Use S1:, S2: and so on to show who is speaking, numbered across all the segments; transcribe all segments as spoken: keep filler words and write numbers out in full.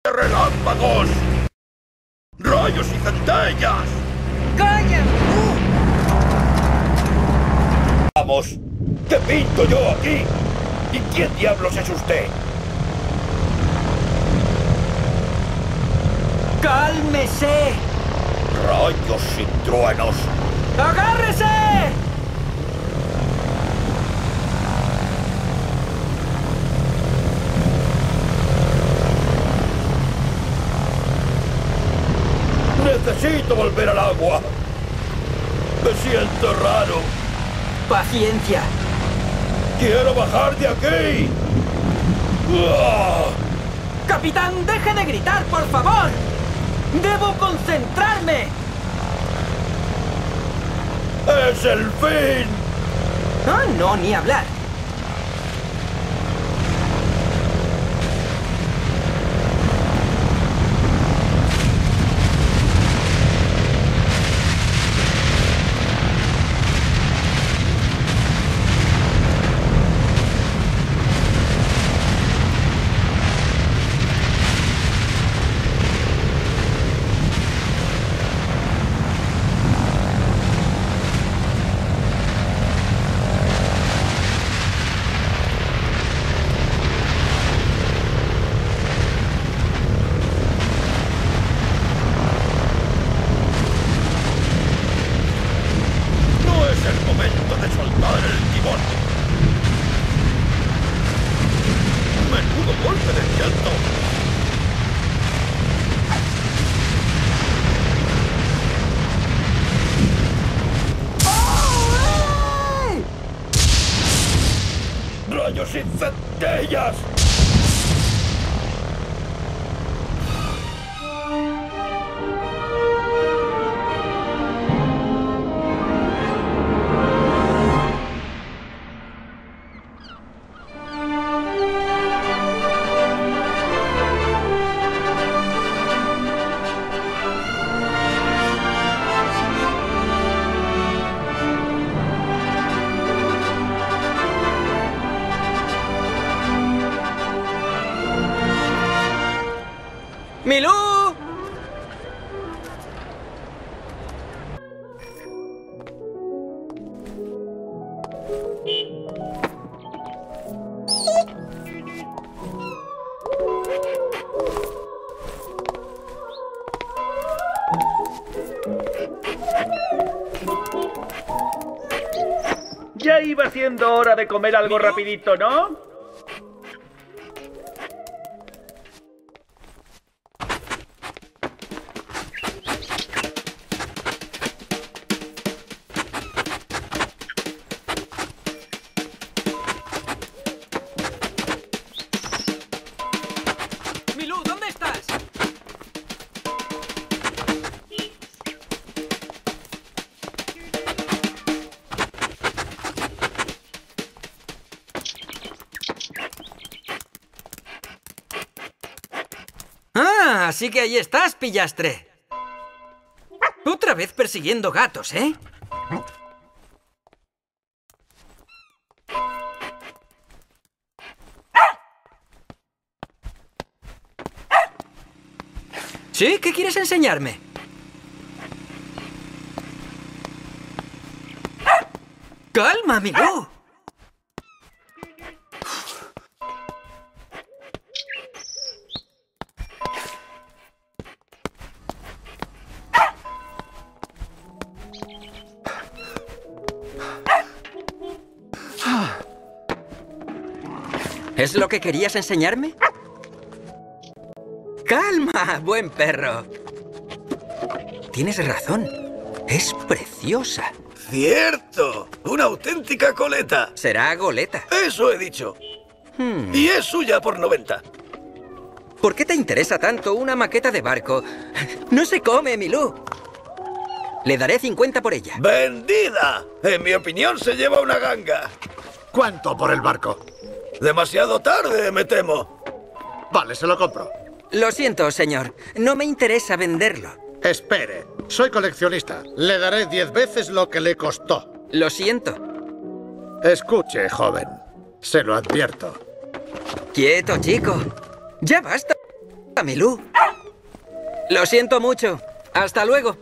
S1: ¡Relámpagos! ¡Rayos y centellas!
S2: ¡Calla!
S1: ¡Vamos! ¿Qué pinto yo aquí? ¿Y quién diablos es usted?
S2: ¡Cálmese!
S1: ¡Rayos y truenos!
S2: ¡Agárrese!
S1: ¡Necesito volver al agua! ¡Me siento raro!
S2: ¡Paciencia!
S1: ¡Quiero bajar de aquí! ¡Uah!
S2: ¡Capitán, deje de gritar, por favor! ¡Debo concentrarme!
S1: ¡Es el fin!
S2: Ah, no, ni hablar.
S1: ¡Rayos y centellas!
S2: ¡Milú!
S3: Ya iba siendo hora de comer algo rapidito, ¿no?
S2: Milú, ¿dónde estás? Ah, así que ahí estás, pillastre. Otra vez persiguiendo gatos, ¿eh? ¿Sí? ¿Qué quieres enseñarme? ¡Calma, Milú! ¿Es lo que querías enseñarme? ¡Calma, buen perro! Tienes razón. Es preciosa.
S1: ¡Cierto! ¡Una auténtica coleta!
S2: Será goleta.
S1: ¡Eso he dicho!
S2: Hmm.
S1: Y es suya por noventa.
S2: ¿Por qué te interesa tanto una maqueta de barco? ¡No se come, Milú! Le daré cincuenta por ella.
S1: ¡Vendida! En mi opinión se lleva una ganga.
S4: ¿Cuánto por el barco?
S1: Demasiado tarde, me temo.
S4: Vale, se lo compro.
S2: Lo siento, señor. No me interesa venderlo.
S4: Espere, soy coleccionista. Le daré diez veces lo que le costó.
S2: Lo siento.
S4: Escuche, joven. Se lo advierto.
S2: Quieto, chico. Ya basta. Milú. Lo siento mucho. Hasta luego.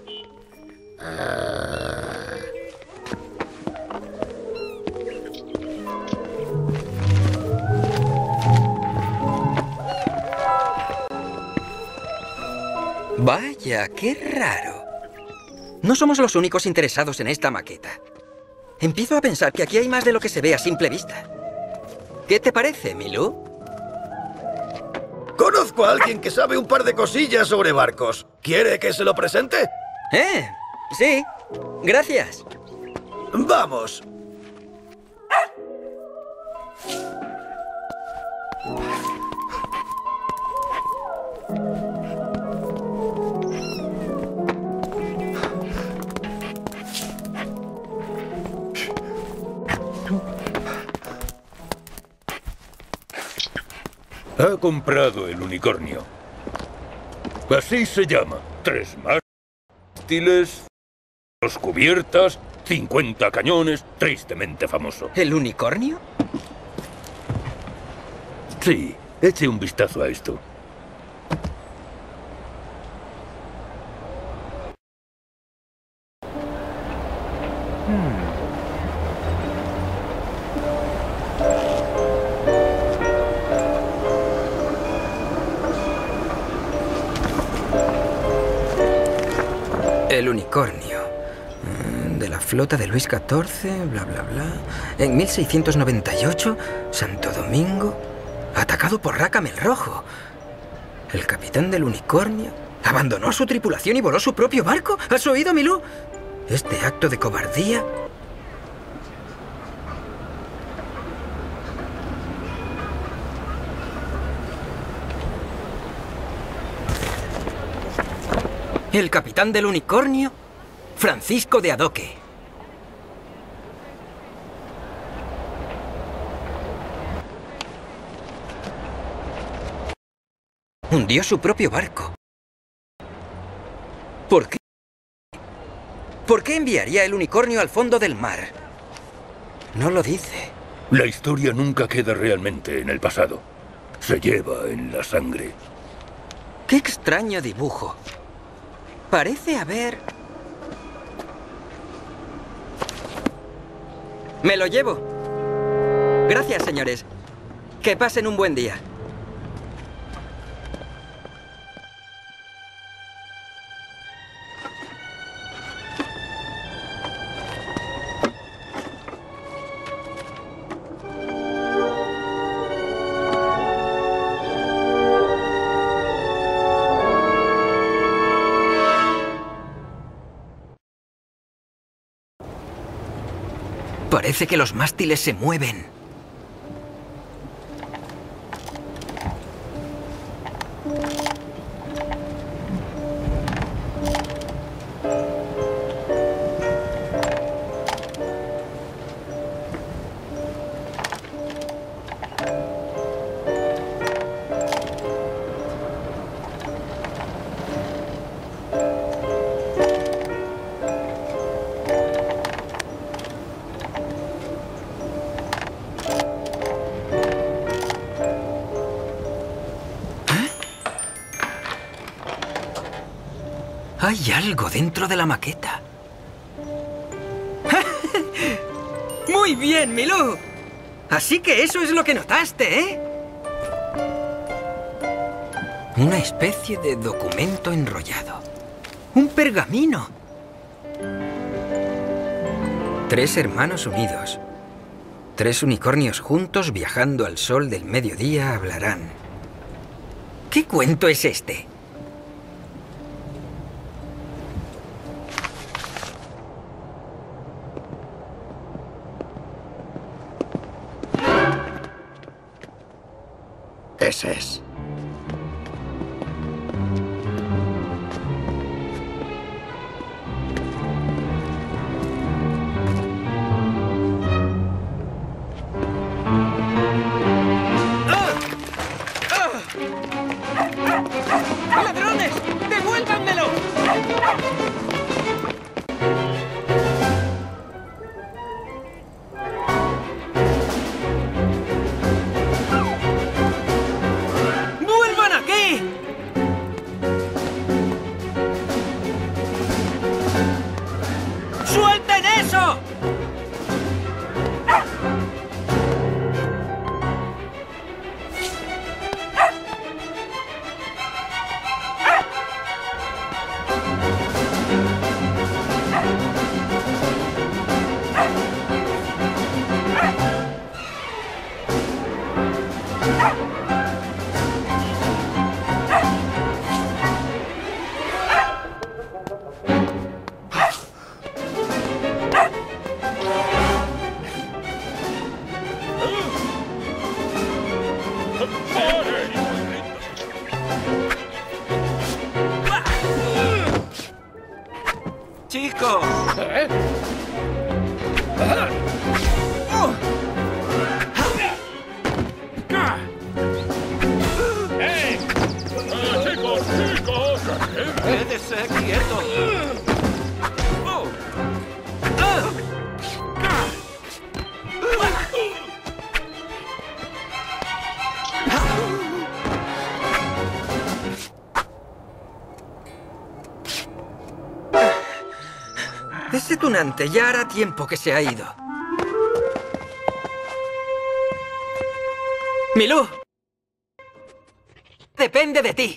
S2: Vaya, qué raro. No somos los únicos interesados en esta maqueta. Empiezo a pensar que aquí hay más de lo que se ve a simple vista. ¿Qué te parece, Milú?
S1: Conozco a alguien que sabe un par de cosillas sobre barcos. ¿Quiere que se lo presente?
S2: Eh, sí. Gracias.
S1: ¡Vamos!
S5: Ha comprado el unicornio. Así se llama. Tres mástiles, dos cubiertas, cincuenta cañones, tristemente famoso.
S2: ¿El unicornio?
S5: Sí, eche un vistazo a esto.
S2: El unicornio. De la flota de Luis catorce, bla, bla, bla. En mil seiscientos noventa y ocho, Santo Domingo, atacado por Rácame el Rojo. El capitán del unicornio abandonó a su tripulación y voló su propio barco. ¿Has oído, Milú? Este acto de cobardía... El capitán del unicornio, Francisco de Adoque. Hundió su propio barco. ¿Por qué? ¿Por qué enviaría el unicornio al fondo del mar? No lo dice.
S5: La historia nunca queda realmente en el pasado. Se lleva en la sangre.
S2: Qué extraño dibujo. Parece haber... Me lo llevo. Gracias, señores. Que pasen un buen día. Parece que los mástiles se mueven. Hay algo dentro de la maqueta. ¡Muy bien, Milú! Así que eso es lo que notaste, ¿eh? Una especie de documento enrollado. ¡Un pergamino! Tres hermanos unidos. Tres unicornios juntos viajando al sol del mediodía hablarán. ¿Qué cuento es este?
S4: Ese es.
S2: ¡Ladrones! ¡Devuélvanmelo! ¡Chicos!
S1: ¿Eh? ¡Eh! ¡Ah, chicos, chicos!
S2: ¡Quédese quieto! Oh. Ah. Ese tunante ya hará tiempo que se ha ido. ¡Milú! Depende de ti.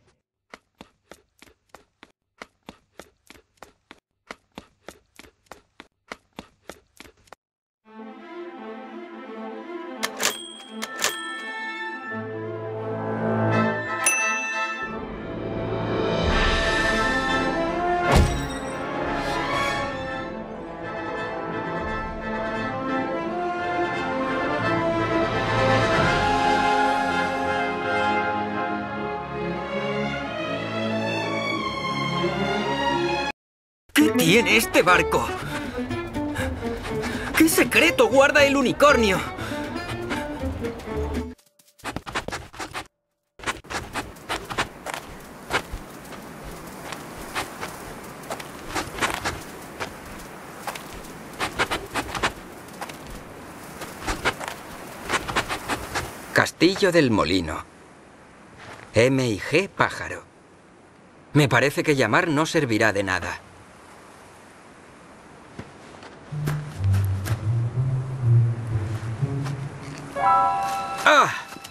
S2: ¿Qué tiene este barco? ¿Qué secreto guarda el unicornio? Castillo del Molino. M y G Pájaro. Me parece que llamar no servirá de nada. ¡Ah!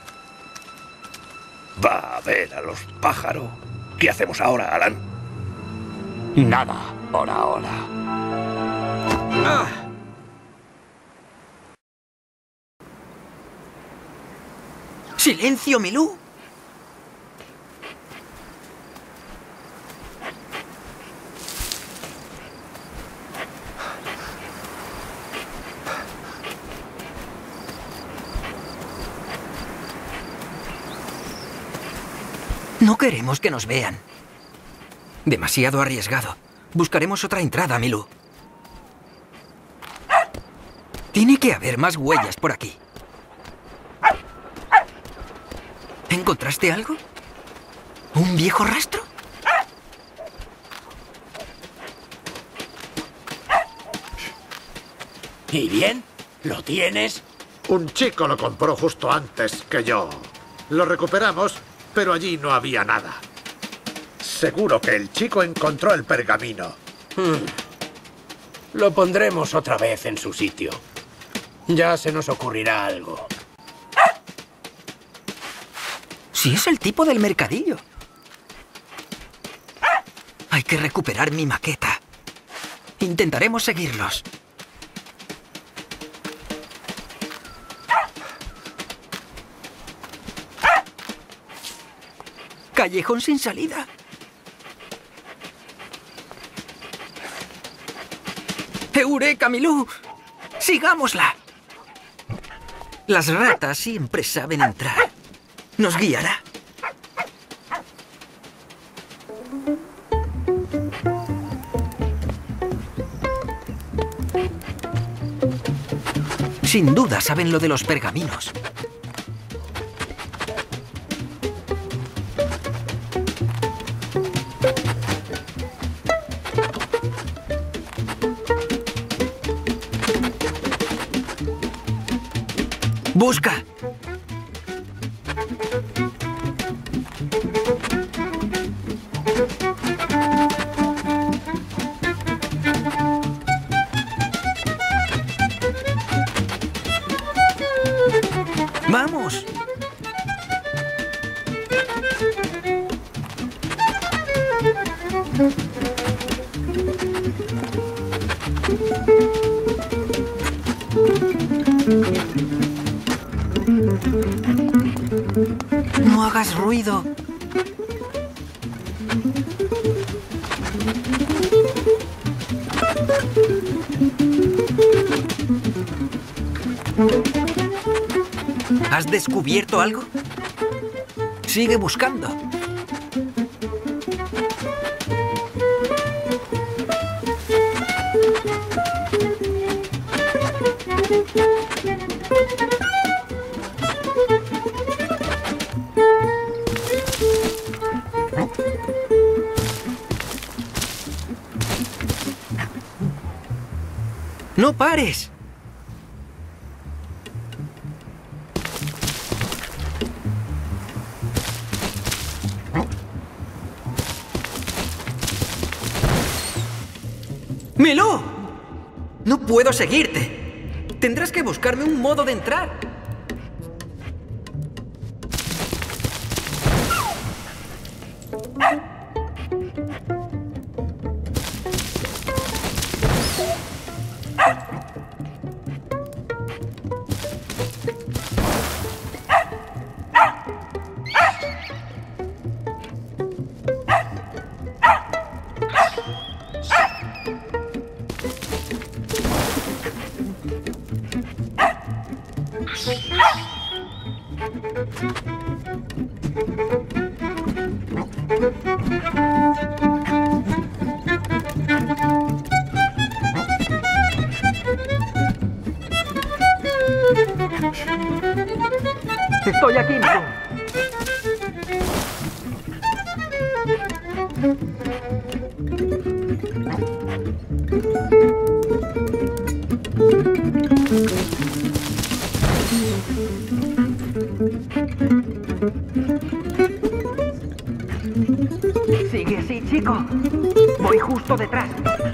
S5: Va a ver a los pájaros. ¿Qué hacemos ahora, Alan?
S6: Nada por ahora.
S2: ¡Ah! ¡Silencio, Milú! No queremos que nos vean. Demasiado arriesgado. Buscaremos otra entrada, Milú. Tiene que haber más huellas por aquí. ¿Encontraste algo? ¿Un viejo rastro?
S6: ¿Y bien? ¿Lo tienes?
S4: Un chico lo compró justo antes que yo. Lo recuperamos, pero allí no había nada. Seguro que el chico encontró el pergamino.
S6: Hmm. Lo pondremos otra vez en su sitio. Ya se nos ocurrirá algo.
S2: Si es el tipo del mercadillo. Hay que recuperar mi maqueta. Intentaremos seguirlos. Callejón sin salida. ¡Eureka, Milú! ¡Sigámosla! Las ratas siempre saben entrar. Nos guiará. Sin duda saben lo de los pergaminos. ¡Busca! ¡Vamos! No hagas ruido. ¿Has descubierto algo? Sigue buscando. ¡No pares! ¡Milú! No puedo seguirte. Tendrás que buscarme un modo de entrar.
S3: Estoy aquí, Milú. Sigue así, chico. Voy justo detrás.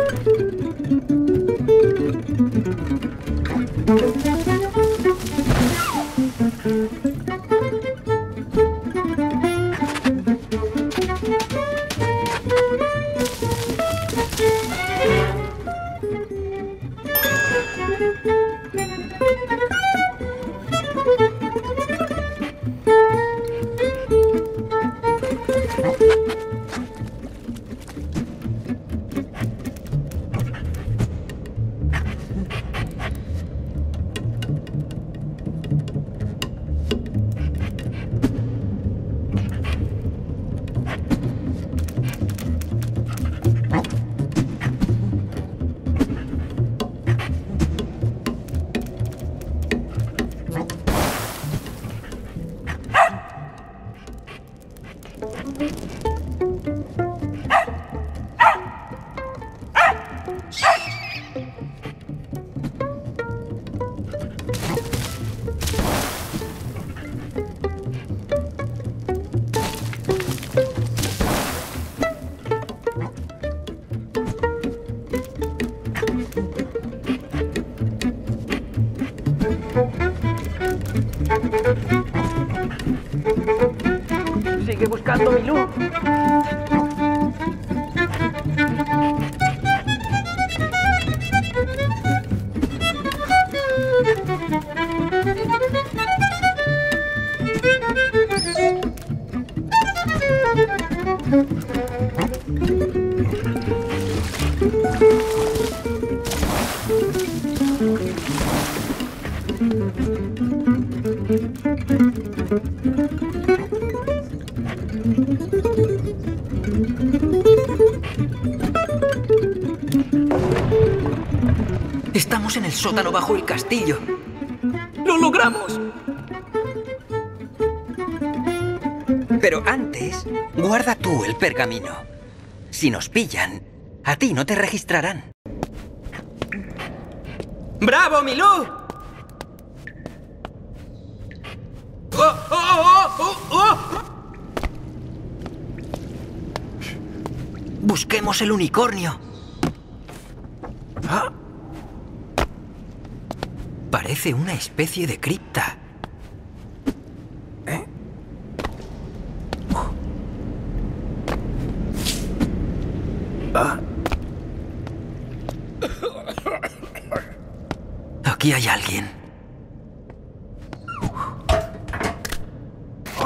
S3: Sigue buscando, Milú.
S2: Estamos en el sótano bajo el castillo. ¡Lo logramos! Pero antes, guarda tú el pergamino. Si nos pillan, a ti no te registrarán. ¡Bravo, Milú! ¡Oh, oh, oh, oh, oh! Busquemos el unicornio. ¿Ah? Parece una especie de cripta. ¿Eh? Ah. Aquí hay alguien.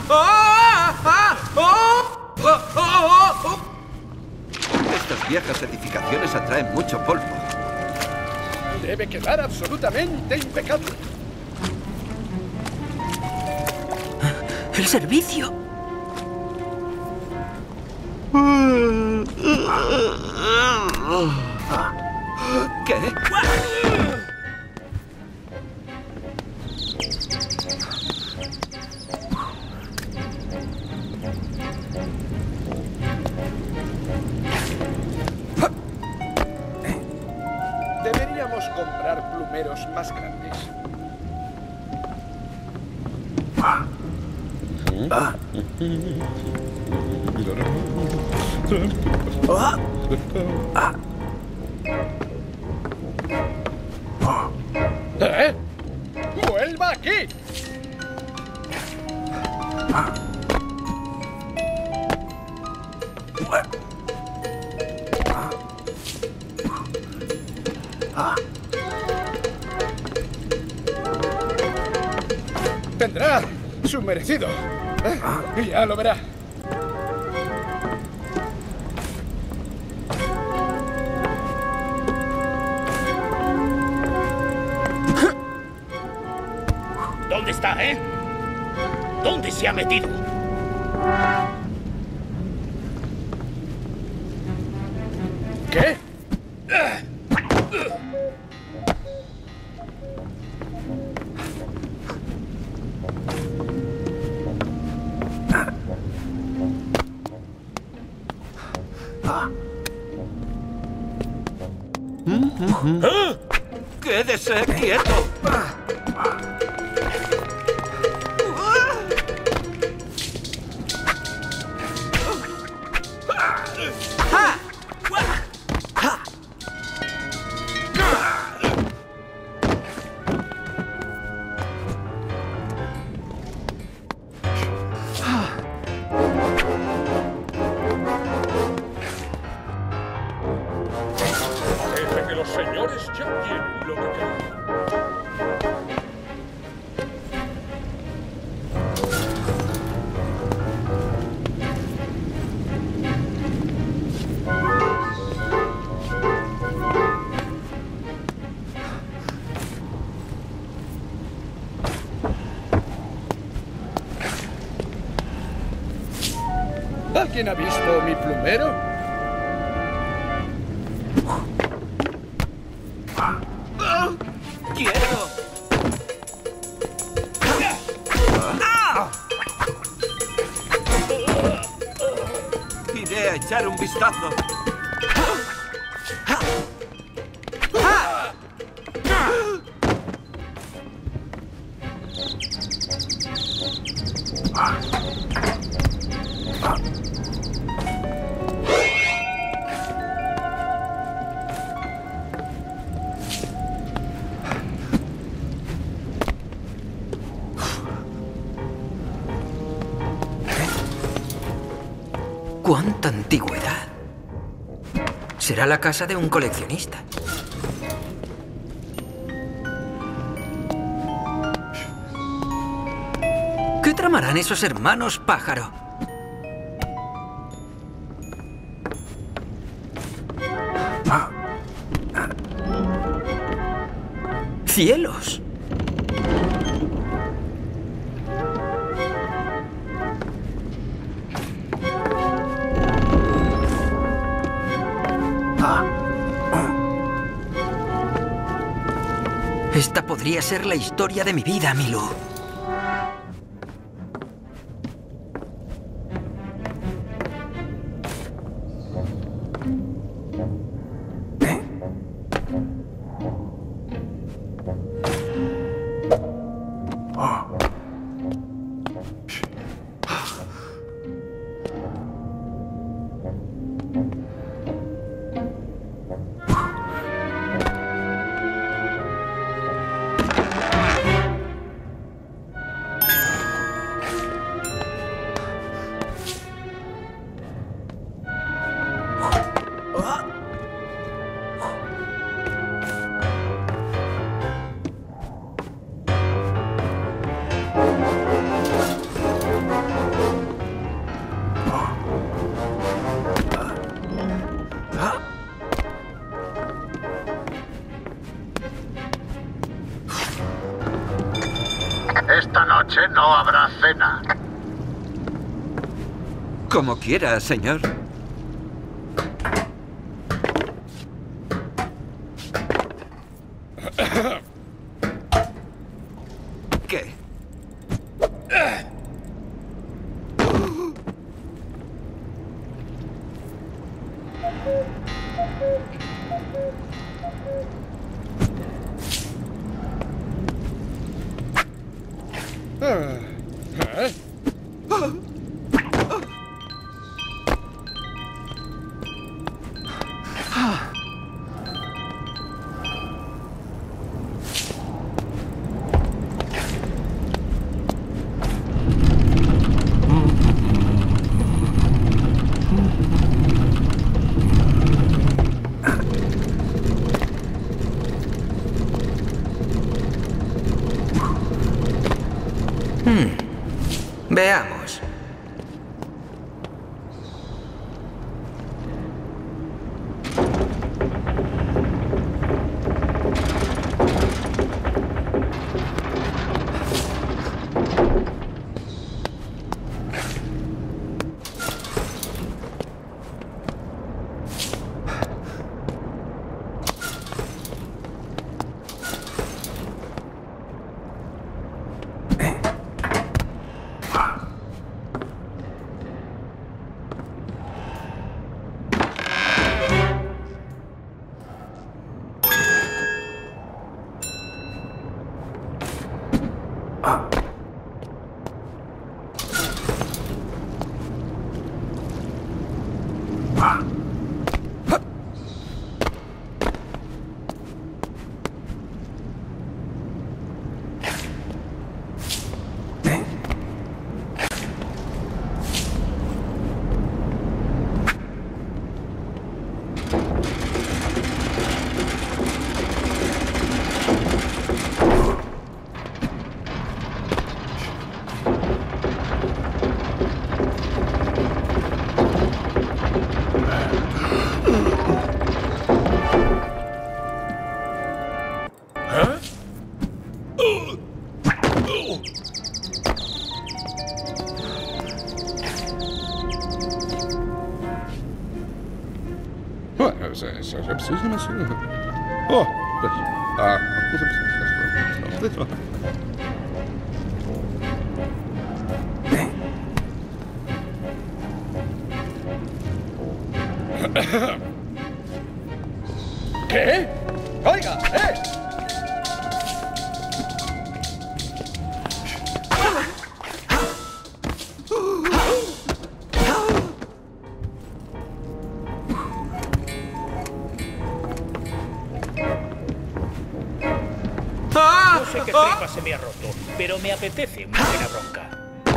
S7: Estas viejas edificaciones atraen mucho polvo.
S8: Debe quedar absolutamente impecable.
S2: ¡El servicio!
S7: ¿Qué?
S8: Deberíamos comprar plumeros más grandes. ¿Eh? ¡Vuelva aquí! Tendrá su merecido. ¿Eh? Ya lo verá.
S1: ¿Dónde está, eh? ¿Dónde se ha metido?
S8: ¿Qué?
S7: ¿Eh? ¡Quédese quieto!
S1: Parece que los señores ya tienen lo que querían.
S8: ¿Alguien ha visto mi plumero?
S7: ¡Quiero! Iré a echar un vistazo.
S2: ¡Cuánta antigüedad! Será la casa de un coleccionista. ¿Qué tramarán esos hermanos pájaro? ¡Cielos! Esta podría ser la historia de mi vida, Milú.
S4: noche no habrá cena.
S7: Como quiera, señor. ¿Qué?
S8: ¿Eh?
S2: Veamos.
S8: Oh, ah. ¿Qué? Oiga, eh.
S1: No sé qué tripa se me ha roto, pero me apetece una buena bronca.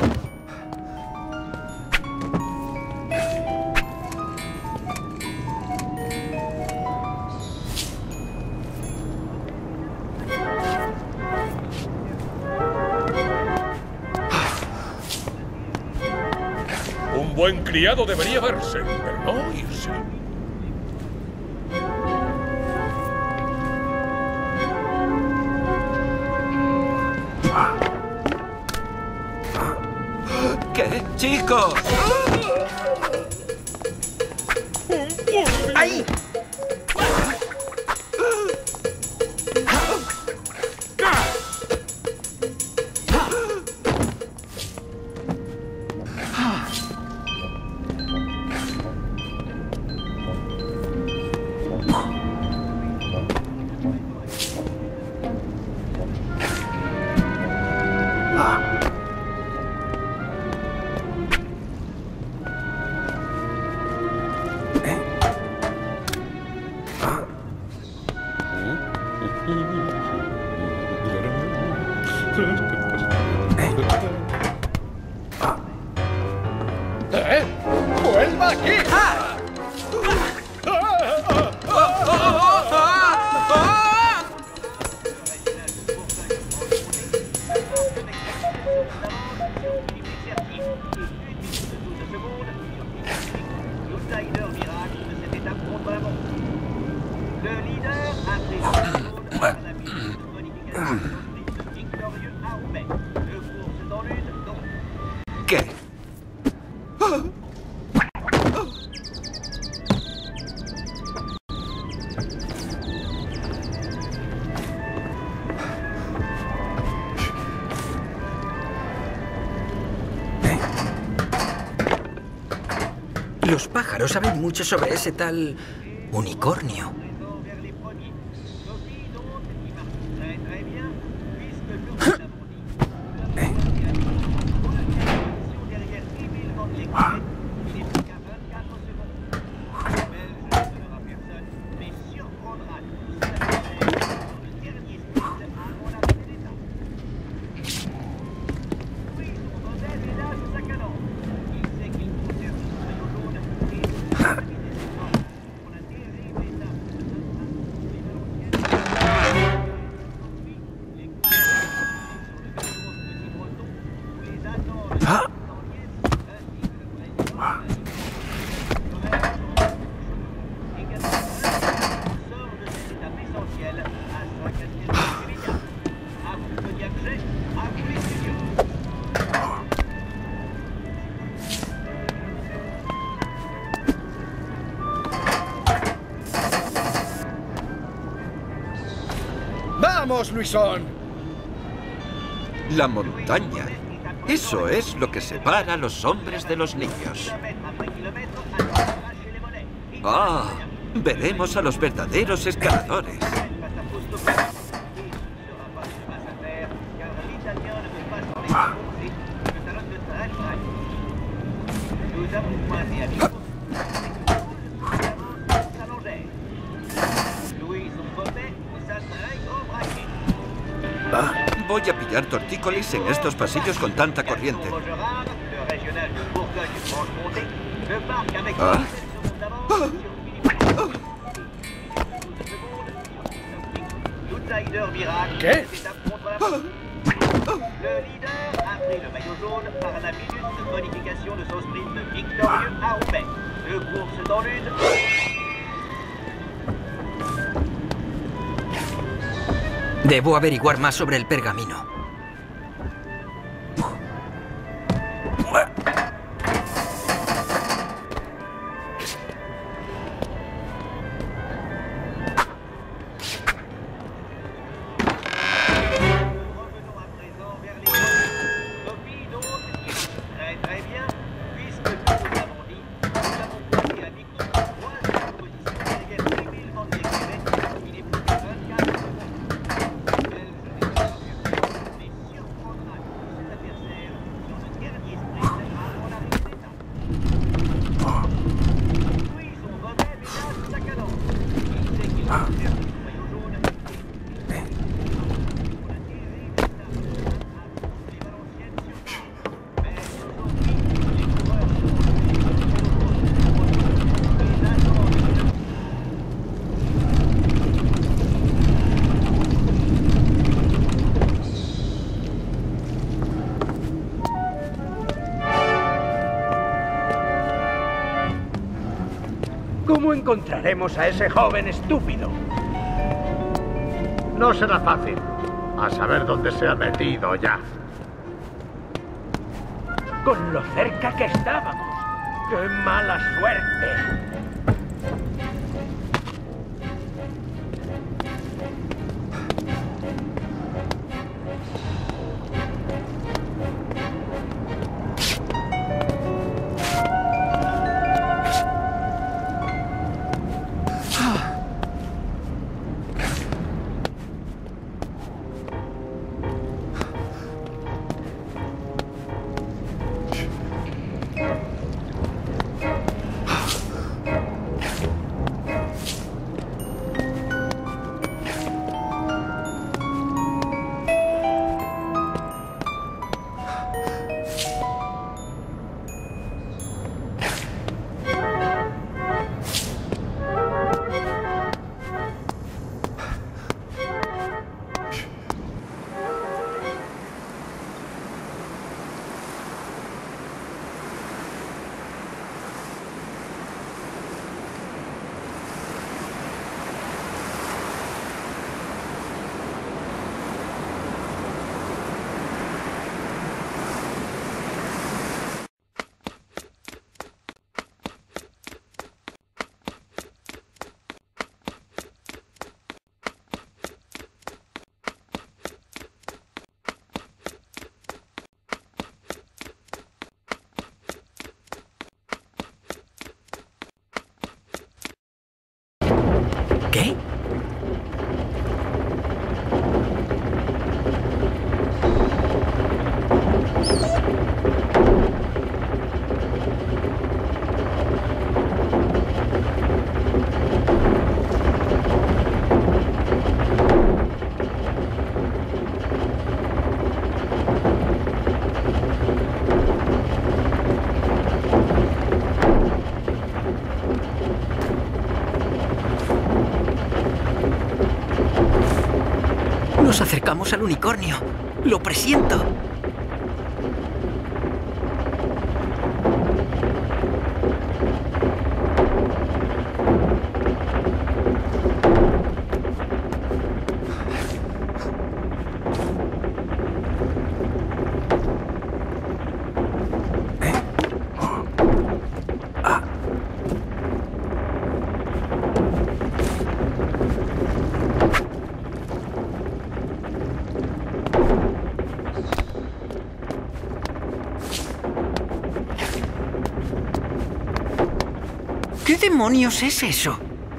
S5: Un buen criado debería verse, pero no irse.
S7: ¿Qué? ¡Chicos!
S3: ¡Ahí!
S8: ¿Eh? ¡Vuelva aquí!
S7: ¡Ah!
S2: Los pájaros saben mucho sobre ese tal unicornio.
S8: ¡Vamos, Luisón!
S7: La montaña. Eso es lo que separa a los hombres de los niños. Ah, veremos a los verdaderos escaladores. Voy a pillar tortícolis en estos pasillos con tanta corriente. ¿Ah?
S8: ¿Qué?
S9: Le leader a pris le maillot jaune par la minute bonification de son sprint victorieux à Roubaix. Deux courses dans l'une.
S2: Debo averiguar más sobre el pergamino.
S6: ¿Cómo encontraremos a ese joven estúpido?
S4: No será fácil. A saber dónde se ha metido ya.
S6: Con lo cerca que estábamos. ¡Qué mala suerte!
S2: ¿Qué? Nos acercamos al unicornio. Lo presiento. ¿Qué demonios es eso?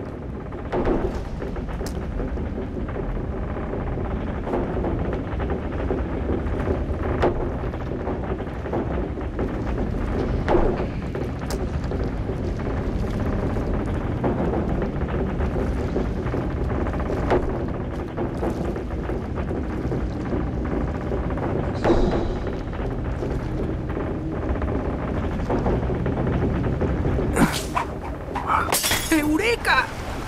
S2: ¡Eureka!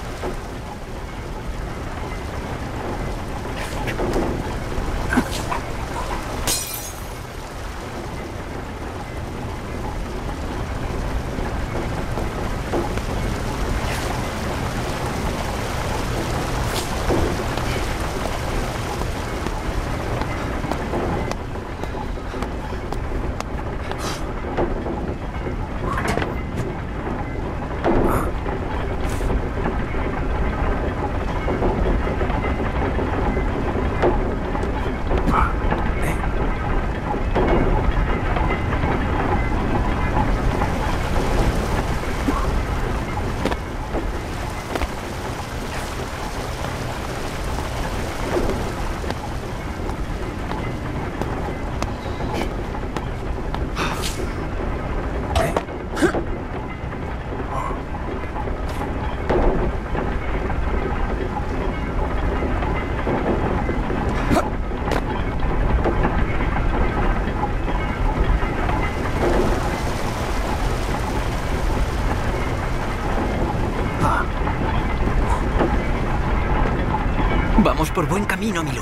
S2: Vamos por buen camino, Milú.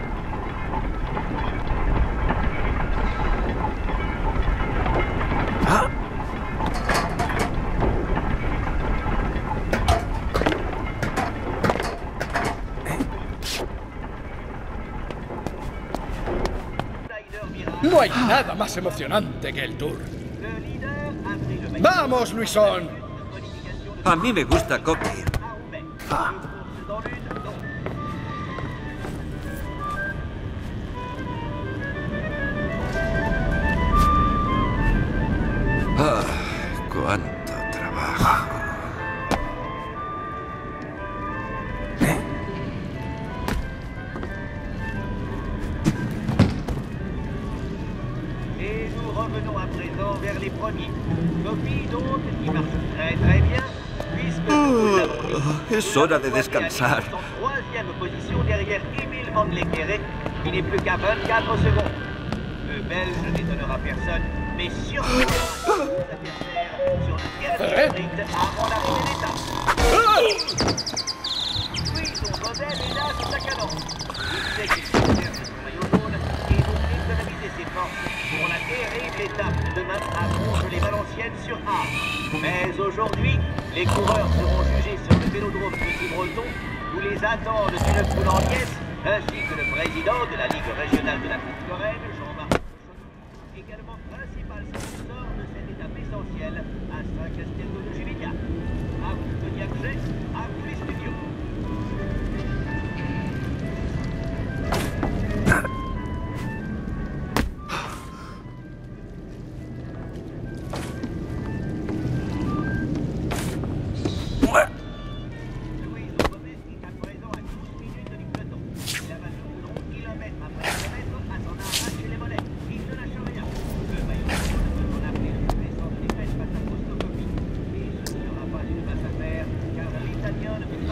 S2: ¿Ah?
S8: No hay nada más emocionante que el Tour. ¡Vamos, Luisón!
S7: A mí me gusta Cocktail.
S8: Ah.
S7: Ah, cuánto trabajo.
S9: Et nous revenons à présent vers les premiers. Copie donc qui marche très très bien, puisque nous avons
S7: Es hora de descansar.
S9: en troisième position derrière Emile Van Lekere, qui n'est plus qu'à vingt-quatre secondes. Le Belge n'étonnera personne, mais surtout ses adversaires sur le dernier sprint avant l'arrivée d'étape. Oui, son modèle est là sur sa cadence. Il sait qu'il faut faire de son maillot jaune et donc économiser ses forces pour la terrible étape de demain à Ronge-les-Valenciennes sur A. Mais aujourd'hui, les coureurs seront jugés sur le vélodrome Petit-Breton, où les attendent une foule en liesse, ainsi que le président de la Ligue régionale de la Côte-Lorraine, Jean-Marc Cochon, également principal sponsor de cette étape essentielle à Saint-Castelnau de Julica. À vous, Denis Abget, à vous les studios. Louise Robet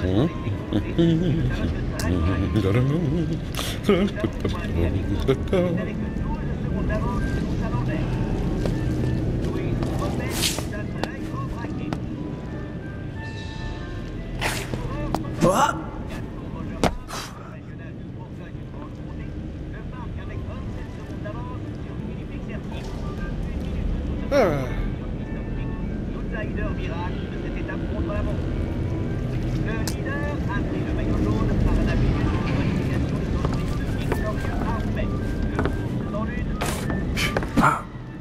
S9: Outsider miracle de cette étape contre-la-montre. Le leader a pris le maillot jaune par un appui de qualification de son de Victoria Harvey. Le course dans l'une.
S2: Ah.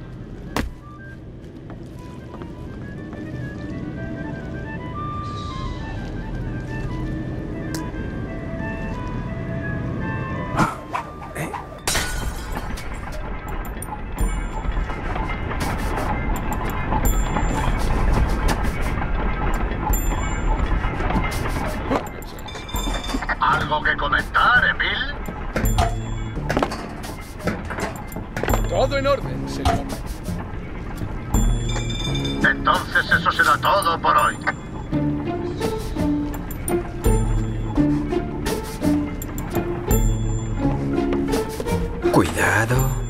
S4: ¿Algo que comentar, Emil?
S8: Todo en orden, señor.
S4: Entonces eso será todo por hoy.
S2: Cuidado.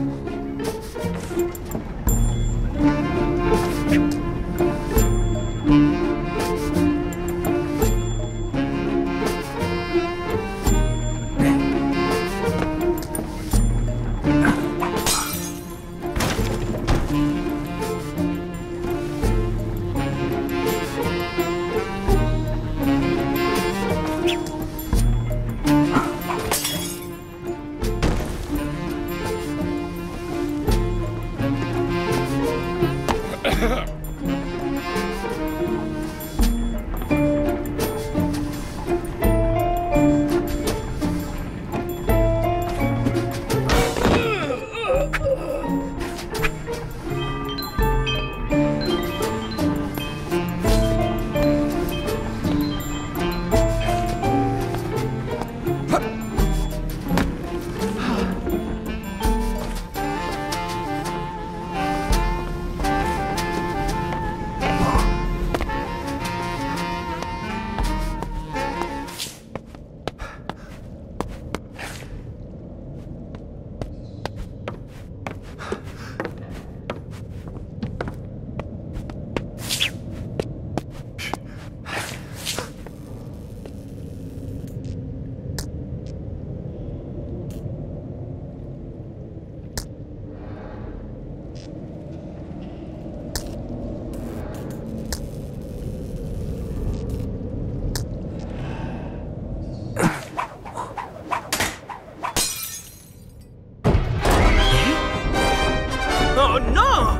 S2: ¡Oh, no!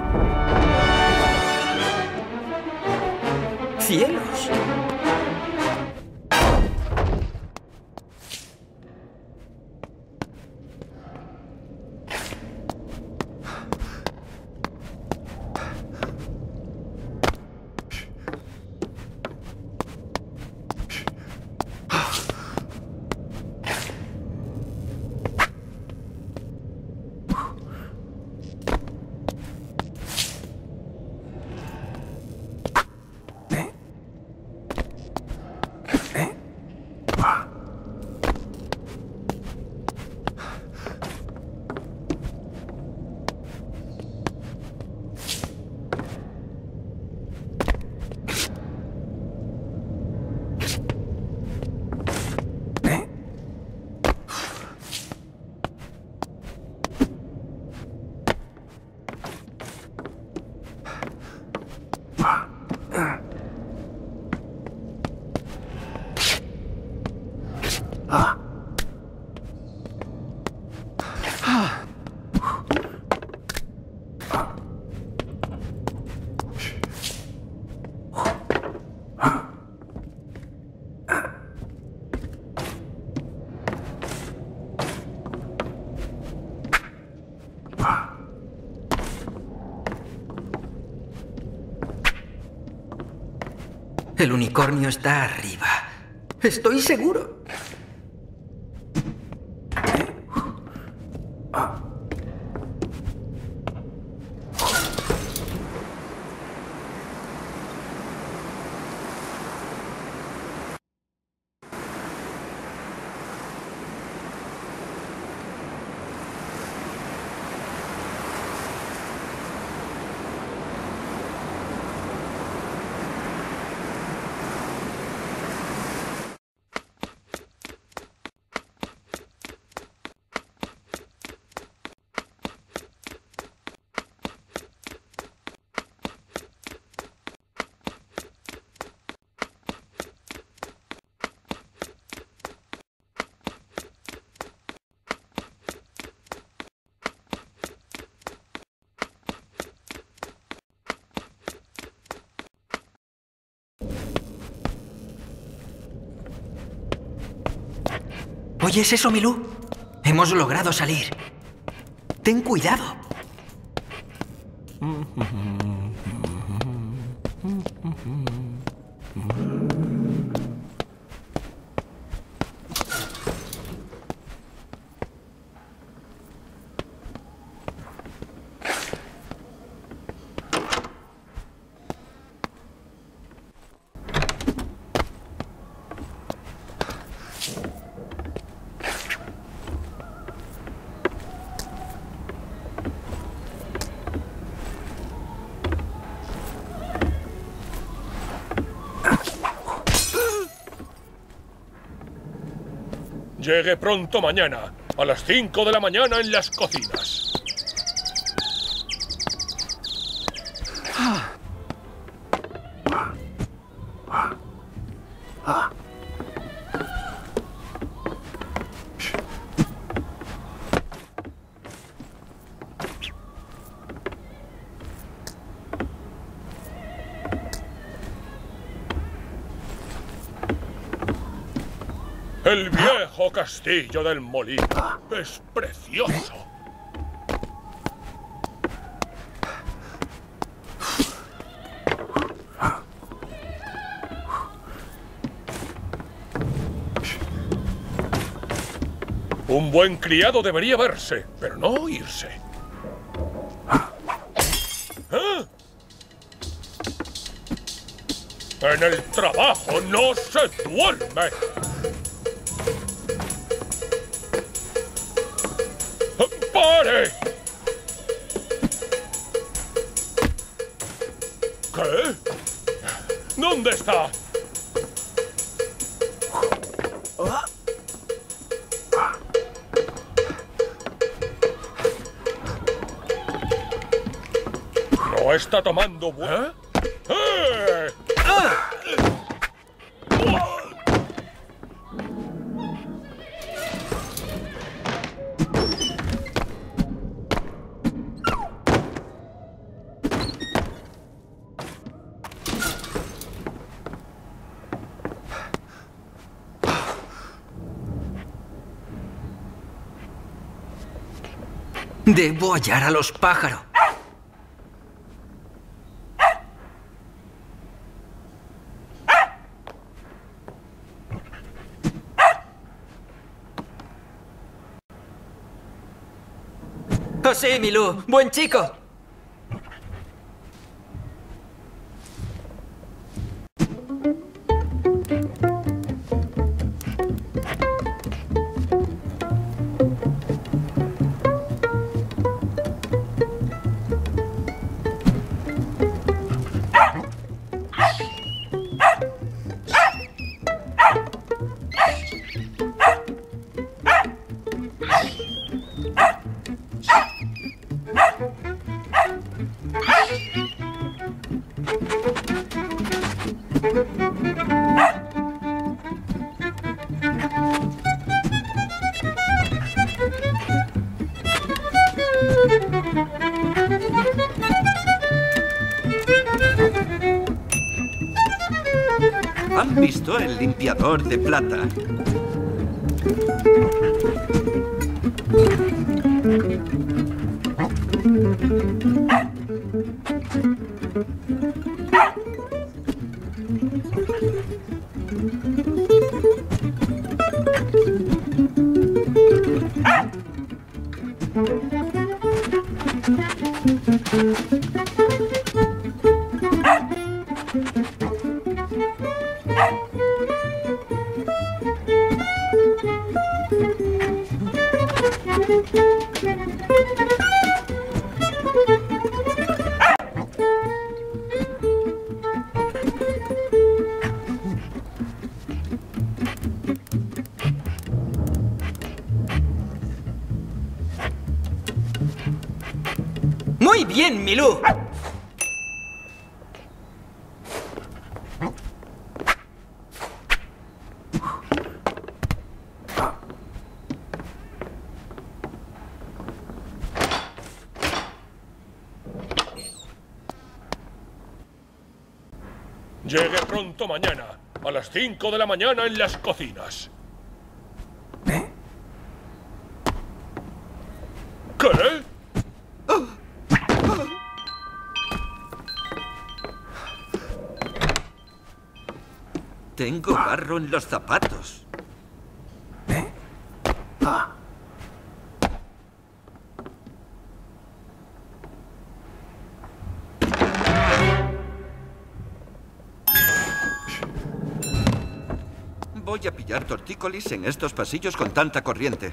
S2: ¡Cielos! El unicornio está arriba. Estoy seguro. ¿Oyes eso, Milú? Hemos logrado salir. Ten cuidado.
S8: Llegue pronto mañana, a las cinco de la mañana en las cocinas. El viejo castillo del molino es precioso. Un buen criado debería verse, pero no irse. ¿Eh? En el trabajo no se duerme. ¡Pare! ¿Qué? ¿Dónde está? No está tomando bu- ¿Eh? ¡Eh! ¡Ah!
S2: Debo hallar a los pájaros. ¡Oh, sí, Milú! ¡Buen chico!
S7: ¿Han visto el limpiador de plata?
S2: ¡Muy bien, Milú!
S8: Llegue pronto mañana, a las cinco de la mañana en las cocinas.
S2: ¿Eh?
S8: ¿Qué?
S7: Tengo barro en los zapatos.
S2: ¿Eh? Ah.
S7: Voy a pillar tortícolis en estos pasillos con tanta corriente.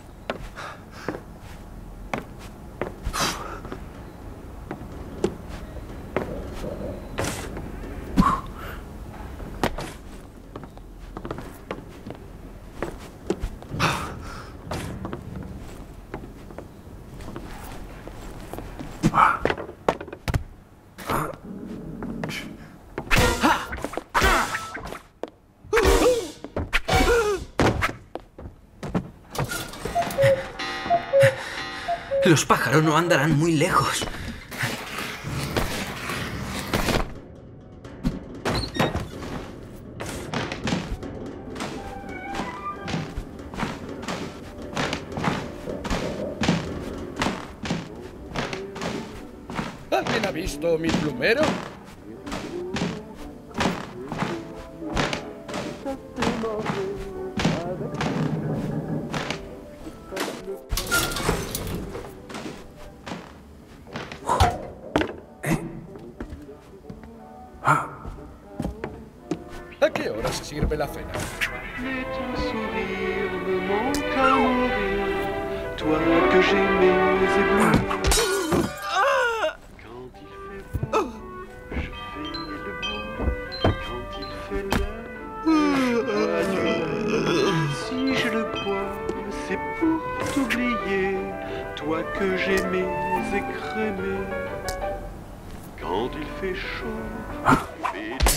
S2: Los pájaros no andarán muy lejos.
S8: ¿Alguien ha visto mi plumero? ¿A qué hora se sirve la cena?
S10: Mais ton sourire me manque à mourir, toi que j'aimais ébloui. Quand il fait beau, je fais le beau. Quand il fait l'air, je bois du lait. Si je le bois, c'est pour t'oublier, toi que j'aimais écrémer. Quand il fait chaud, je fais du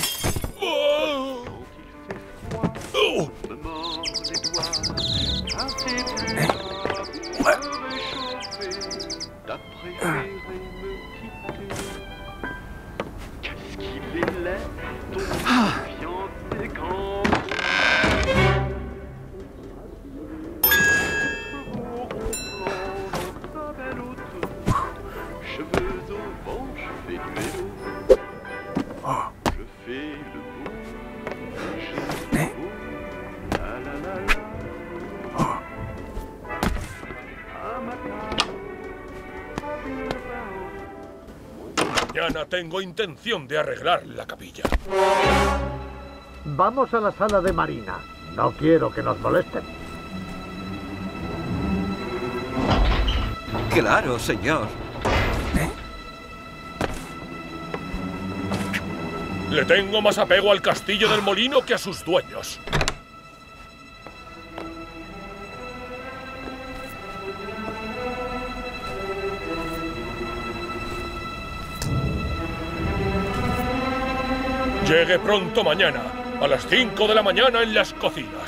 S10: me mord les doigts, car t'es plus là pour me réchauffer. T'as préféré me quitter. Qu'est-ce qu'il est laid, ton fiancé quand ta belle auto, cheveux au vent, je fais du vélo. Je fais le beau.
S8: Mañana tengo intención de arreglar la capilla.
S4: Vamos a la sala de marina. No quiero que nos molesten.
S7: Claro, señor.
S8: Le tengo más apego al castillo del molino que a sus dueños. Llegue pronto mañana, a las cinco de la mañana en las cocinas.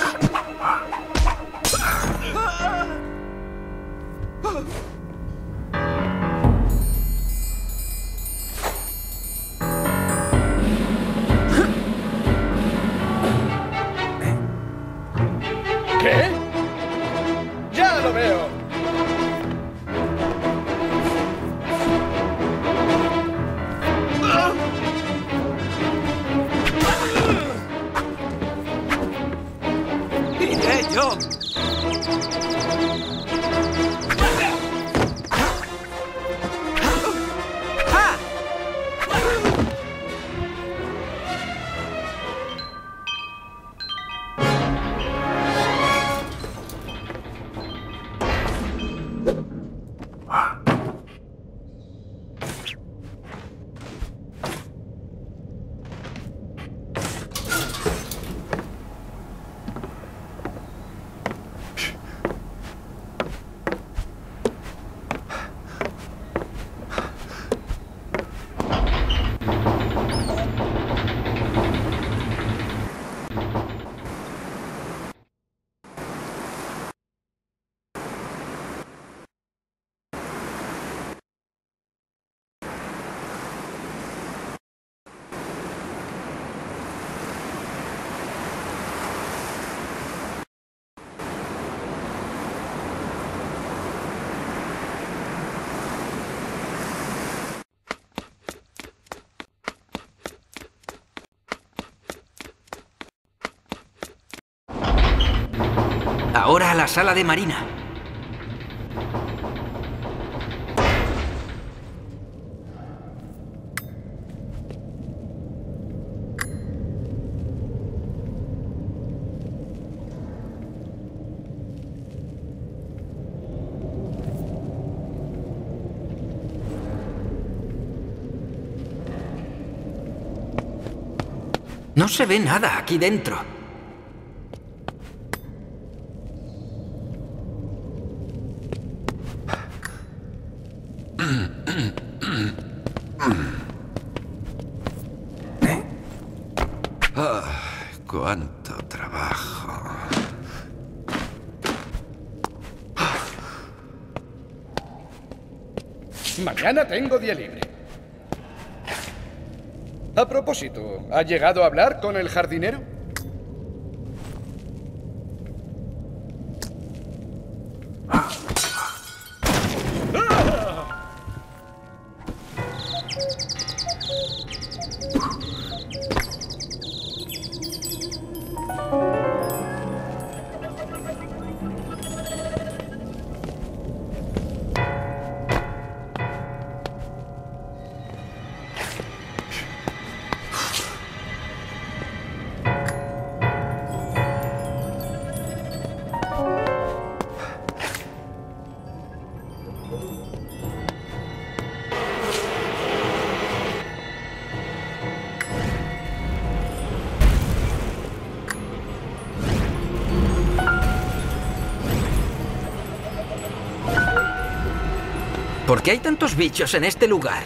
S8: ¿Qué? ¡Ya lo veo!
S7: ¡Iré yo!
S2: Ahora a la sala de marina. No se ve nada aquí dentro.
S7: Ah, cuánto trabajo.
S11: Mañana tengo día libre. A propósito, ¿ha llegado a hablar con el jardinero?
S2: ¿Por qué hay tantos bichos en este lugar?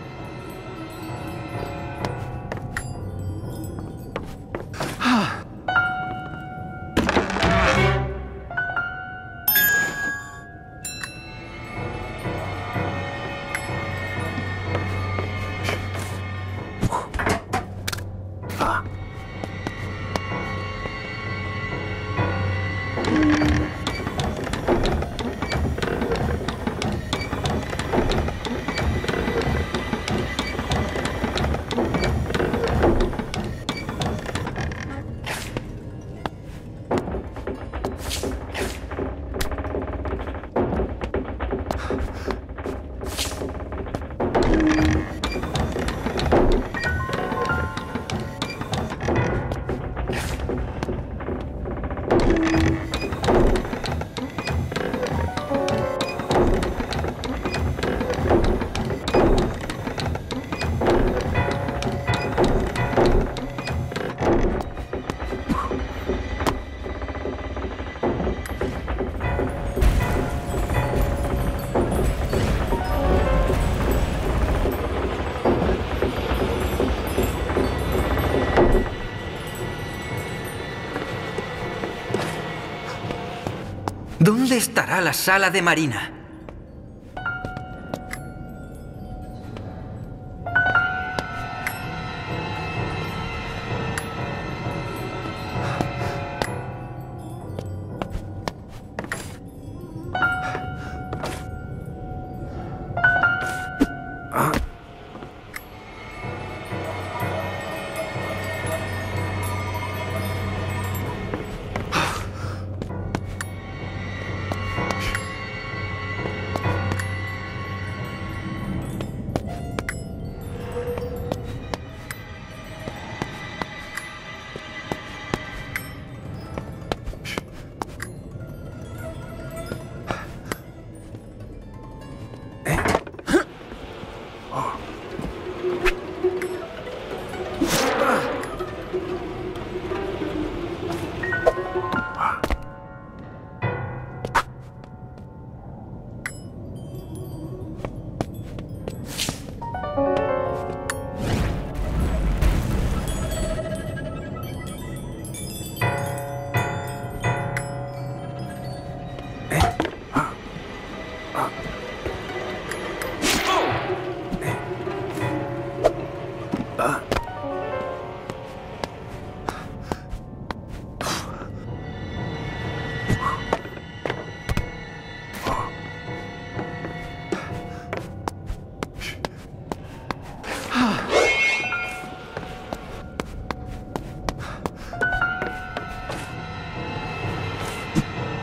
S2: ¿Dónde estará la sala de marina?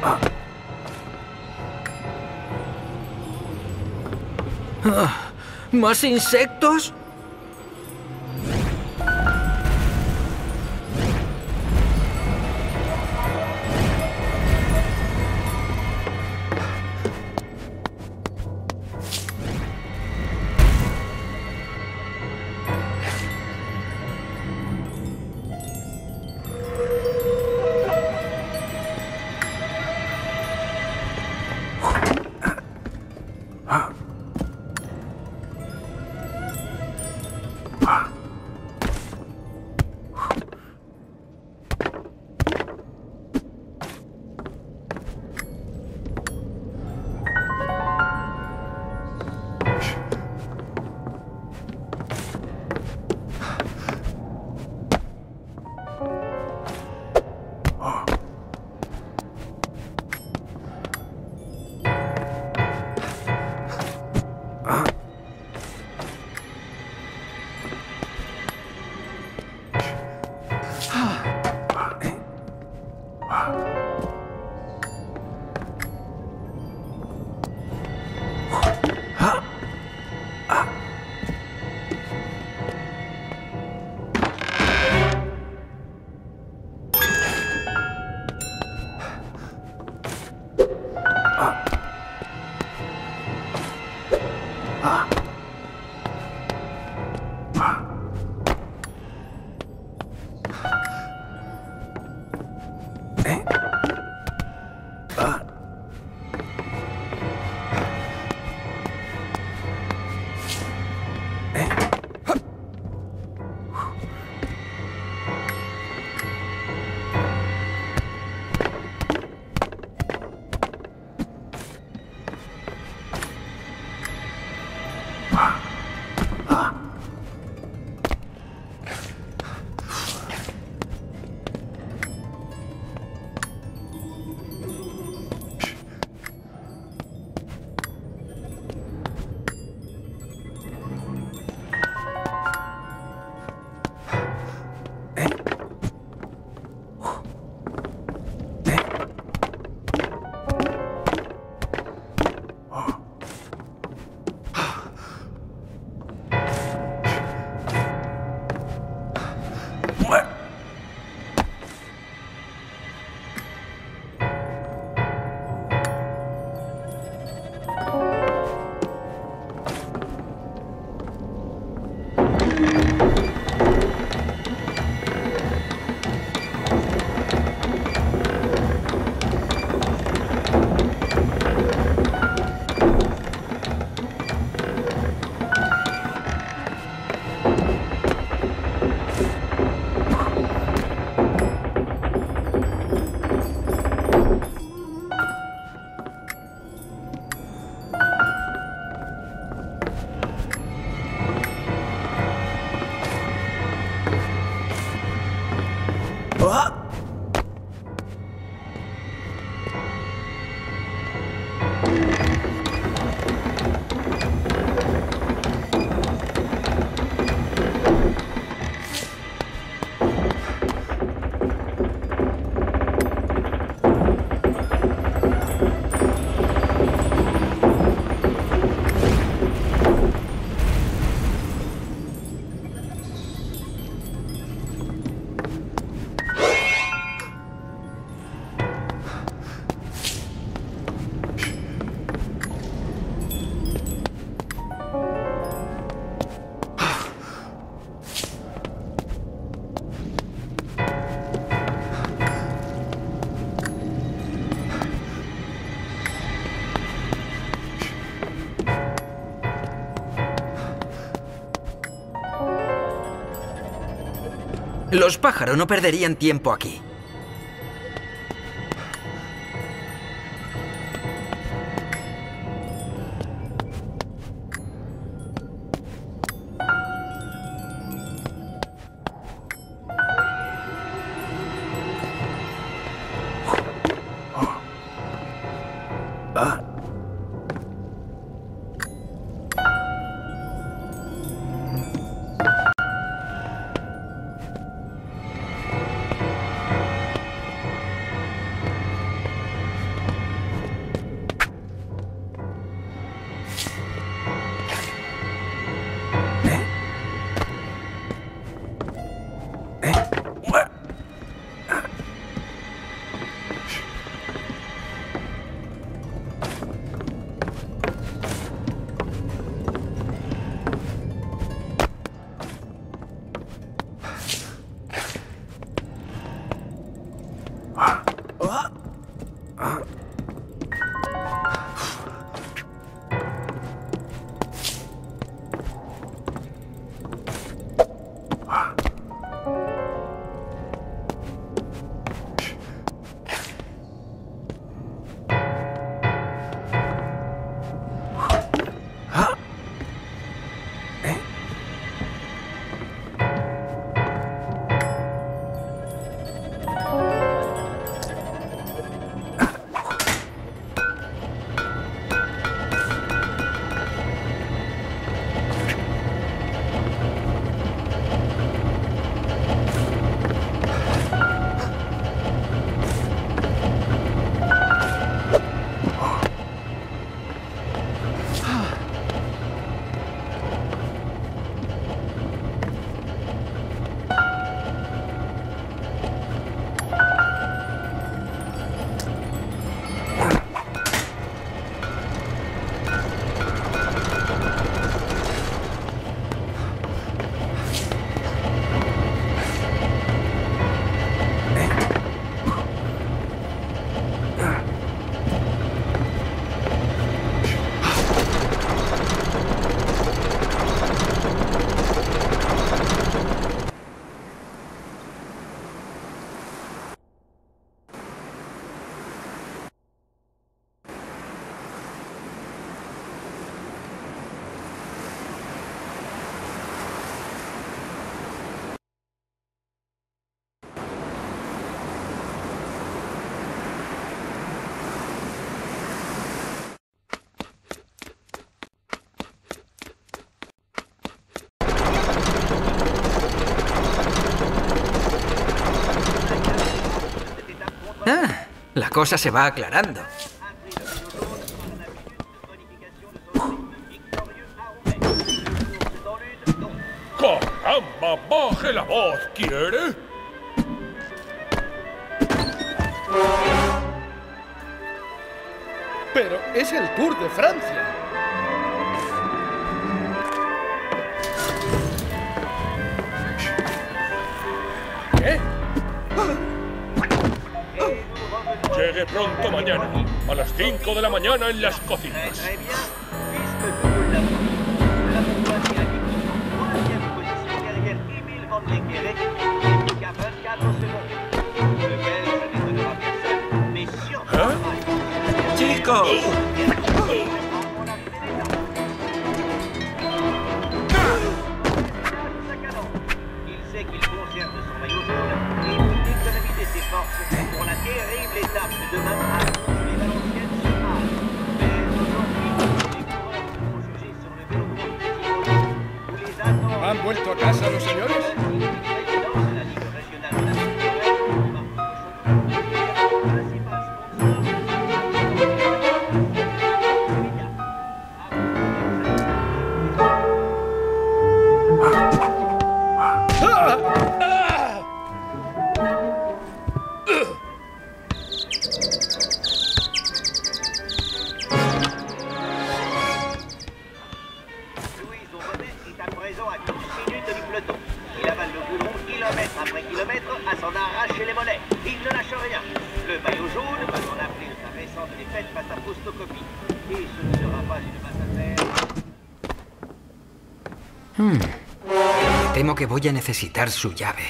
S2: Ah, ¿más insectos? Los pájaros no perderían tiempo aquí. Ah, la cosa se va aclarando.
S8: ¡Caramba! ¡Baje la voz! ¿Quiere?
S11: Pero es el Tour de Francia. ¿Qué?
S8: Llegue pronto mañana, a las cinco de la mañana en las cocinas.
S7: ¿Eh? ¡Chicos!
S11: ¿Han vuelto a casa los señores?
S2: Hmm. Temo que voy a necesitar su llave.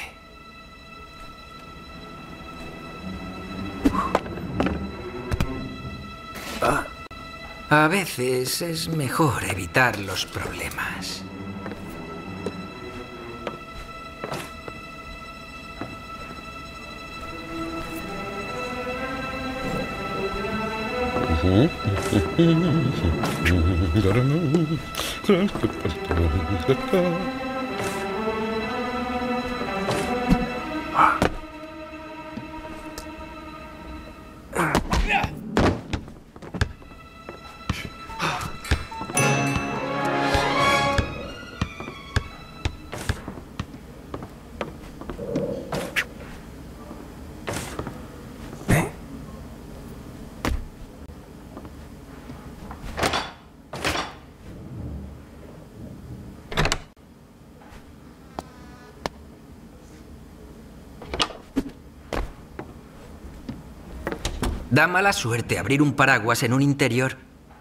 S2: Ah. A veces es mejor evitar los problemas. Da mala suerte abrir un paraguas en un interior.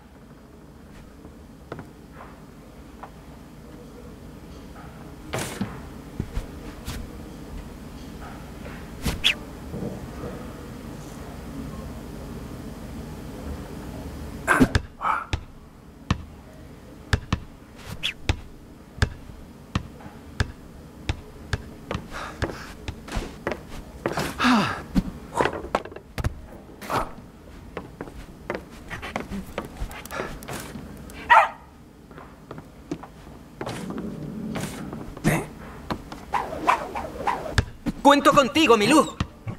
S2: ¡Cuento contigo, Milú!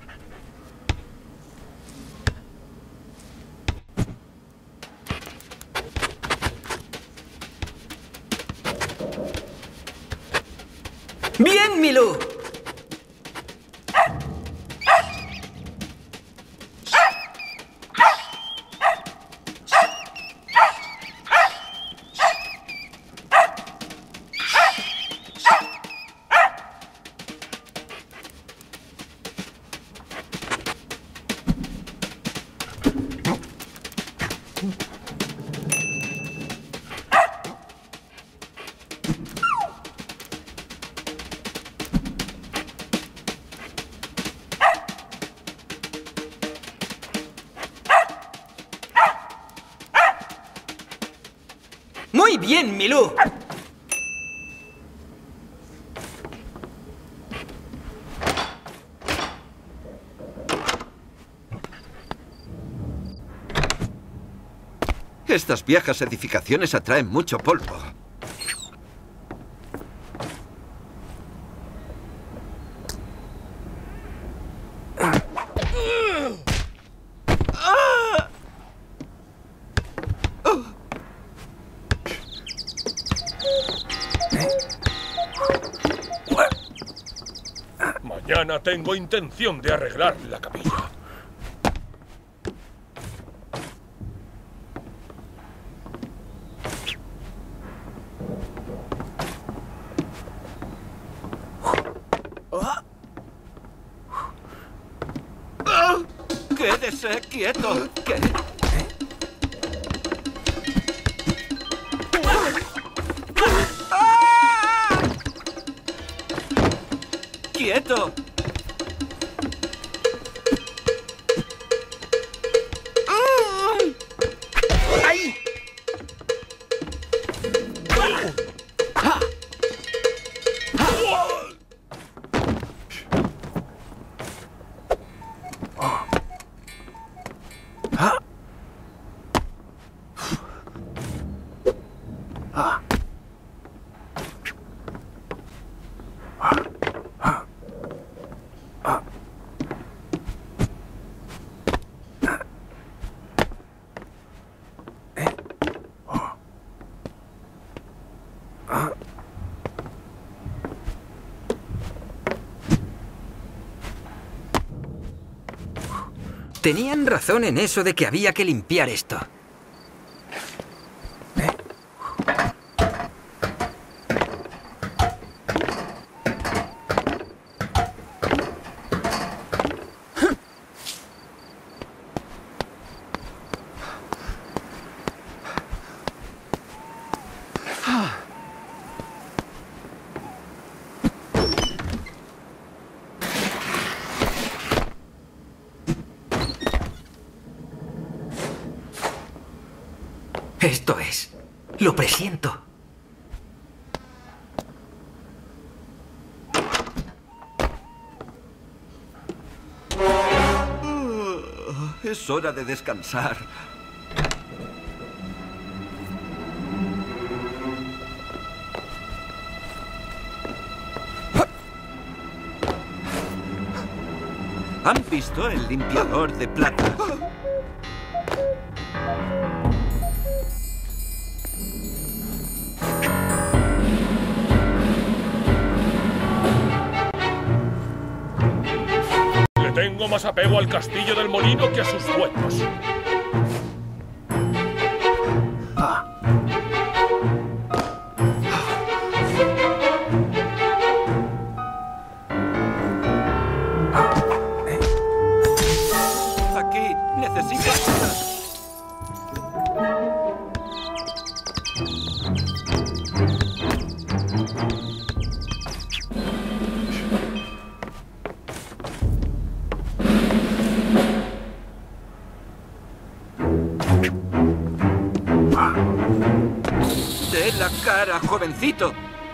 S2: ¡Bien, Milú! ¡Muy bien, Milú!
S7: Estas viejas edificaciones atraen mucho polvo.
S8: Mañana tengo intención de arreglar la capilla.
S7: ¡Quédese quieto! ¿Qué? ¡Quieto!
S2: ¡Ay! Tenían razón en eso de que había que limpiar esto. Esto es. Lo presiento.
S7: Uh, es hora de descansar. ¿Han visto el limpiador de plata?
S8: Tengo más apego al castillo del molino que a sus dueños.
S7: Aquí necesito ayuda. ¡De la cara, jovencito!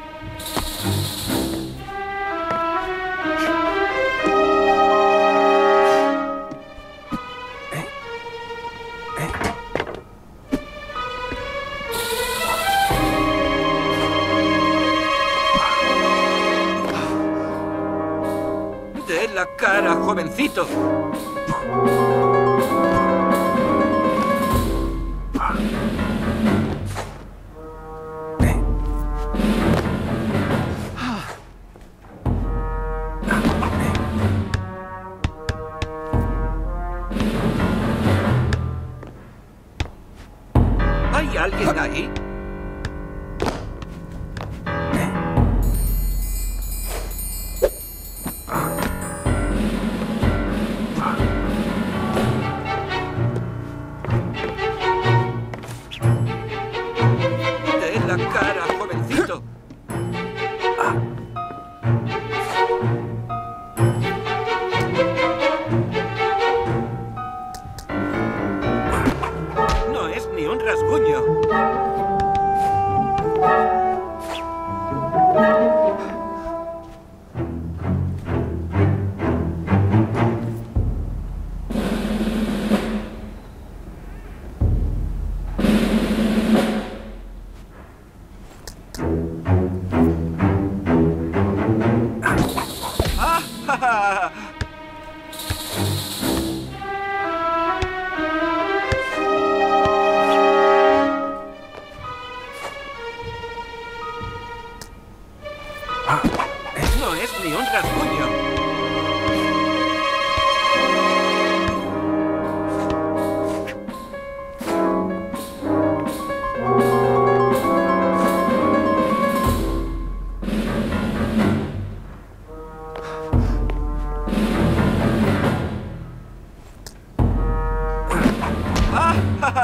S7: ¡De la cara, jovencito! ¿Hay alguien ahí? De la cara, jovencito. No es ni un rasguño.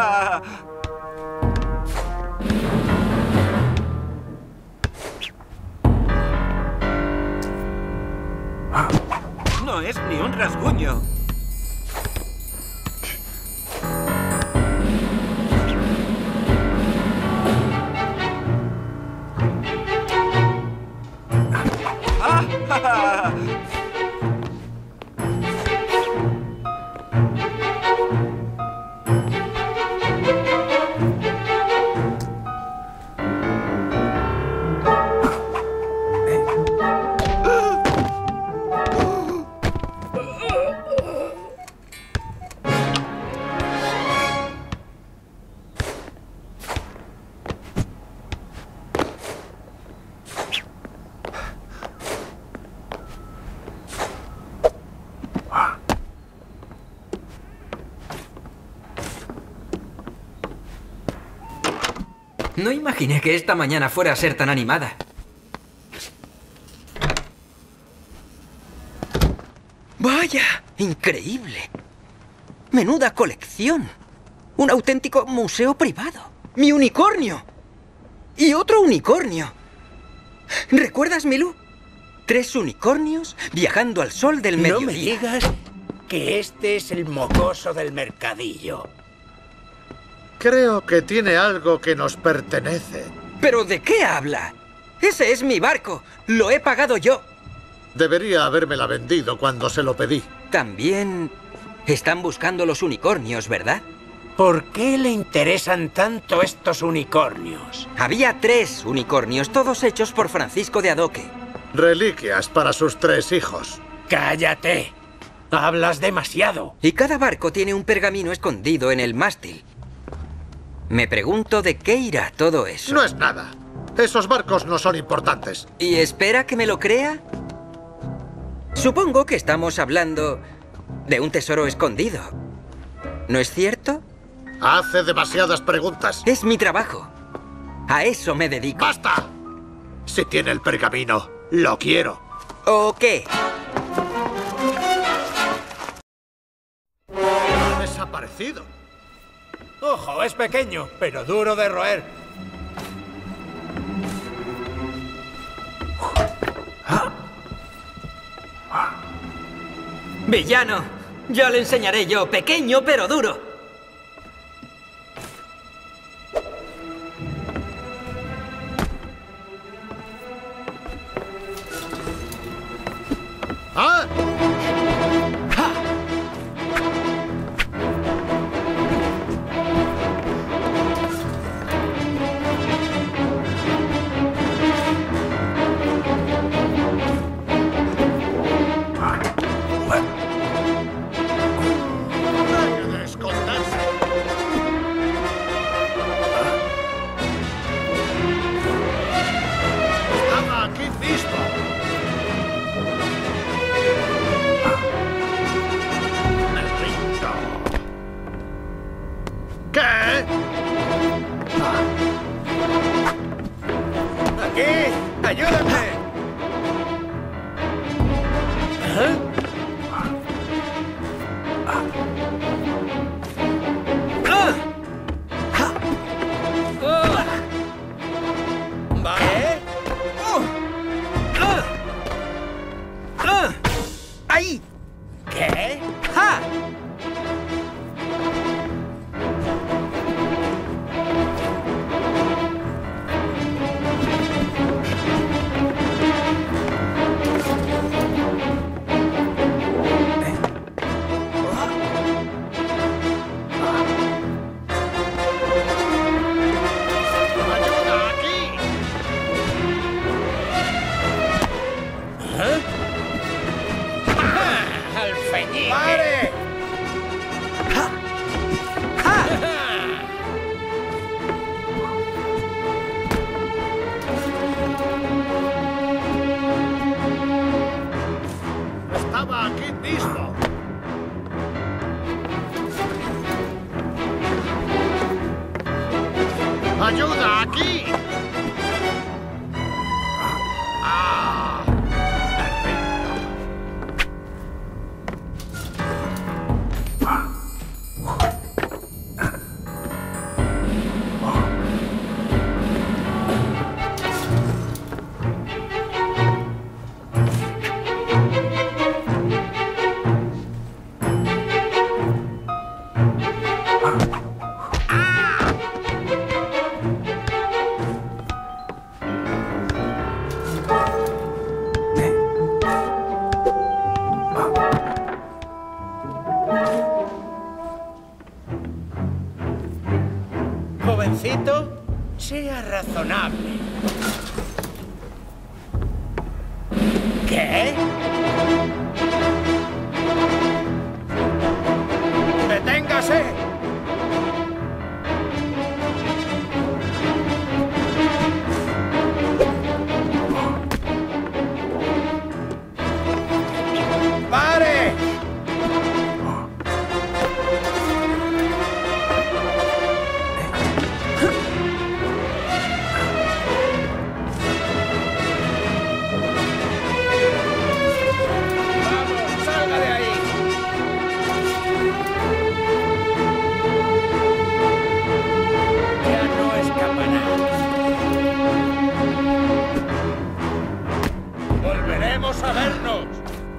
S7: No es ni un rasguño.
S2: No imaginé que esta mañana fuera a ser tan animada. ¡Vaya! ¡Increíble! ¡Menuda colección! ¡Un auténtico museo privado! ¡Mi unicornio! ¡Y otro unicornio! ¿Recuerdas, Milú? Tres unicornios viajando al sol del mediodía.
S6: No me digas que este es el mocoso del mercadillo.
S4: Creo que tiene algo que nos pertenece.
S2: ¿Pero de qué habla? Ese es mi barco. Lo he pagado yo.
S4: Debería habérmela vendido cuando se lo pedí.
S2: También están buscando los unicornios, ¿verdad?
S6: ¿Por qué le interesan tanto estos unicornios?
S2: Había tres unicornios, todos hechos por Francisco de Adoque.
S4: Reliquias para sus tres hijos.
S6: ¡Cállate! Hablas demasiado.
S2: Y cada barco tiene un pergamino escondido en el mástil. Me pregunto de qué irá todo eso.
S4: No es nada. Esos barcos no son importantes.
S2: ¿Y espera que me lo crea? Supongo que estamos hablando de un tesoro escondido. ¿No es cierto?
S4: Hace demasiadas preguntas.
S2: Es mi trabajo. A eso me dedico.
S4: ¡Basta! Si tiene el pergamino, lo quiero.
S2: ¿O qué?
S4: Ha desaparecido.
S6: Ojo, es pequeño, pero duro de roer.
S2: ¡Villano! Ya le enseñaré yo, pequeño pero duro.
S4: ¿Ah? ¡Ayuda, aquí! ¡Ah! Perfecto.
S6: jovencito, sea razonable. ¿Qué? ¡Deténgase! ¡Pare! ¡Vamos, salga de ahí! Ya no escapará. Volveremos a vernos.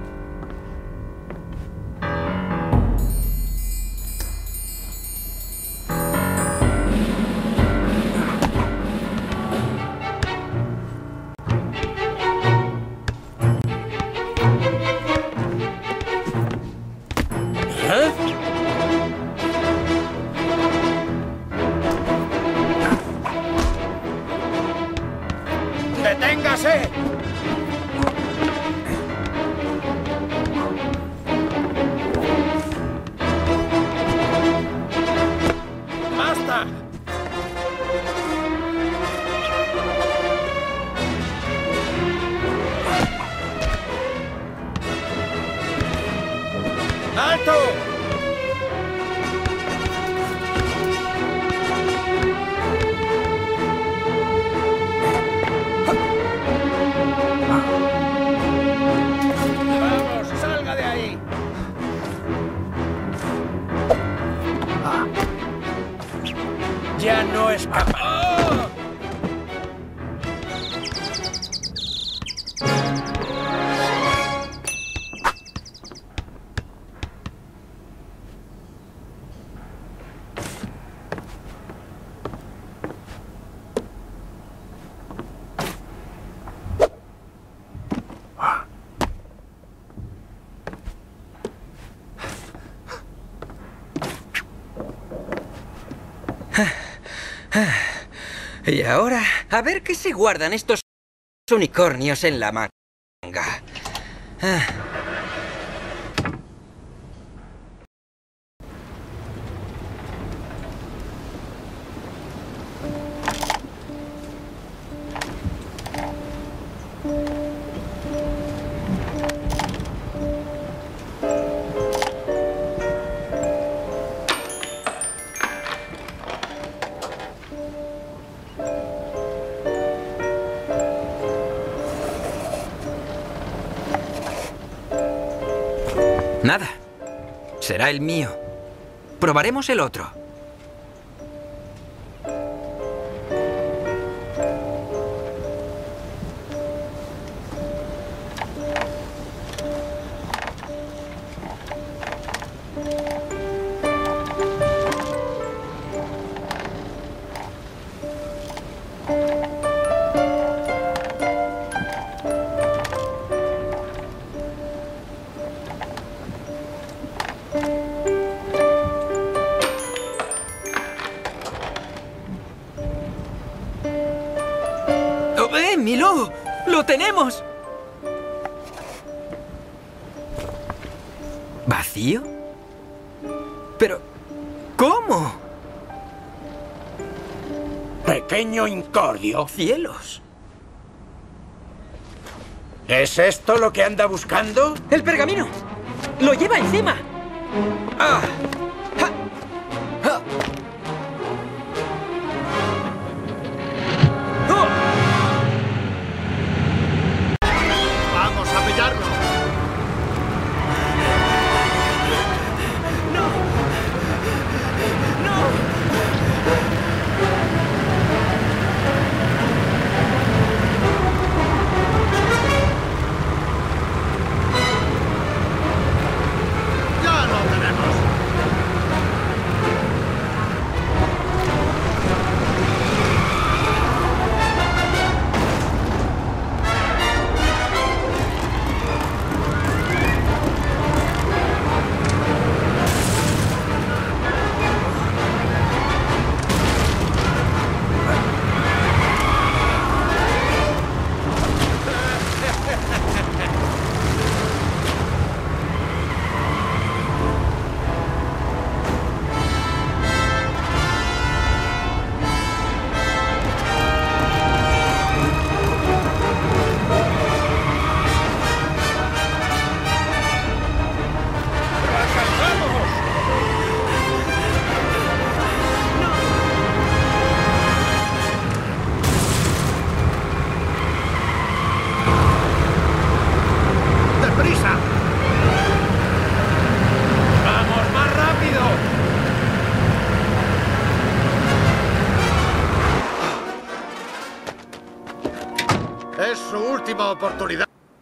S6: ¿Eh? ¡Deténgase! ¡Basta! ¡Alto! ¡Vamos, salga de ahí! Ya no escapa.
S2: Y ahora, a ver qué se guardan estos unicornios en la manga. Ah. Nada. Será el mío. Probaremos el otro. ¡Eh, Miló! ¡Lo tenemos! ¿Vacío? Pero, ¿cómo?
S6: Pequeño incordio.
S2: ¡Cielos!
S6: ¿Es esto lo que anda buscando?
S2: ¡El pergamino! ¡Lo lleva encima! ¡Ah! ¡Ja! ¡Ja! ¡Oh!
S4: ¡Vamos a pillarlo!
S2: ¡No! ¡No!
S4: ¡Ya lo tenemos! última oportunidad.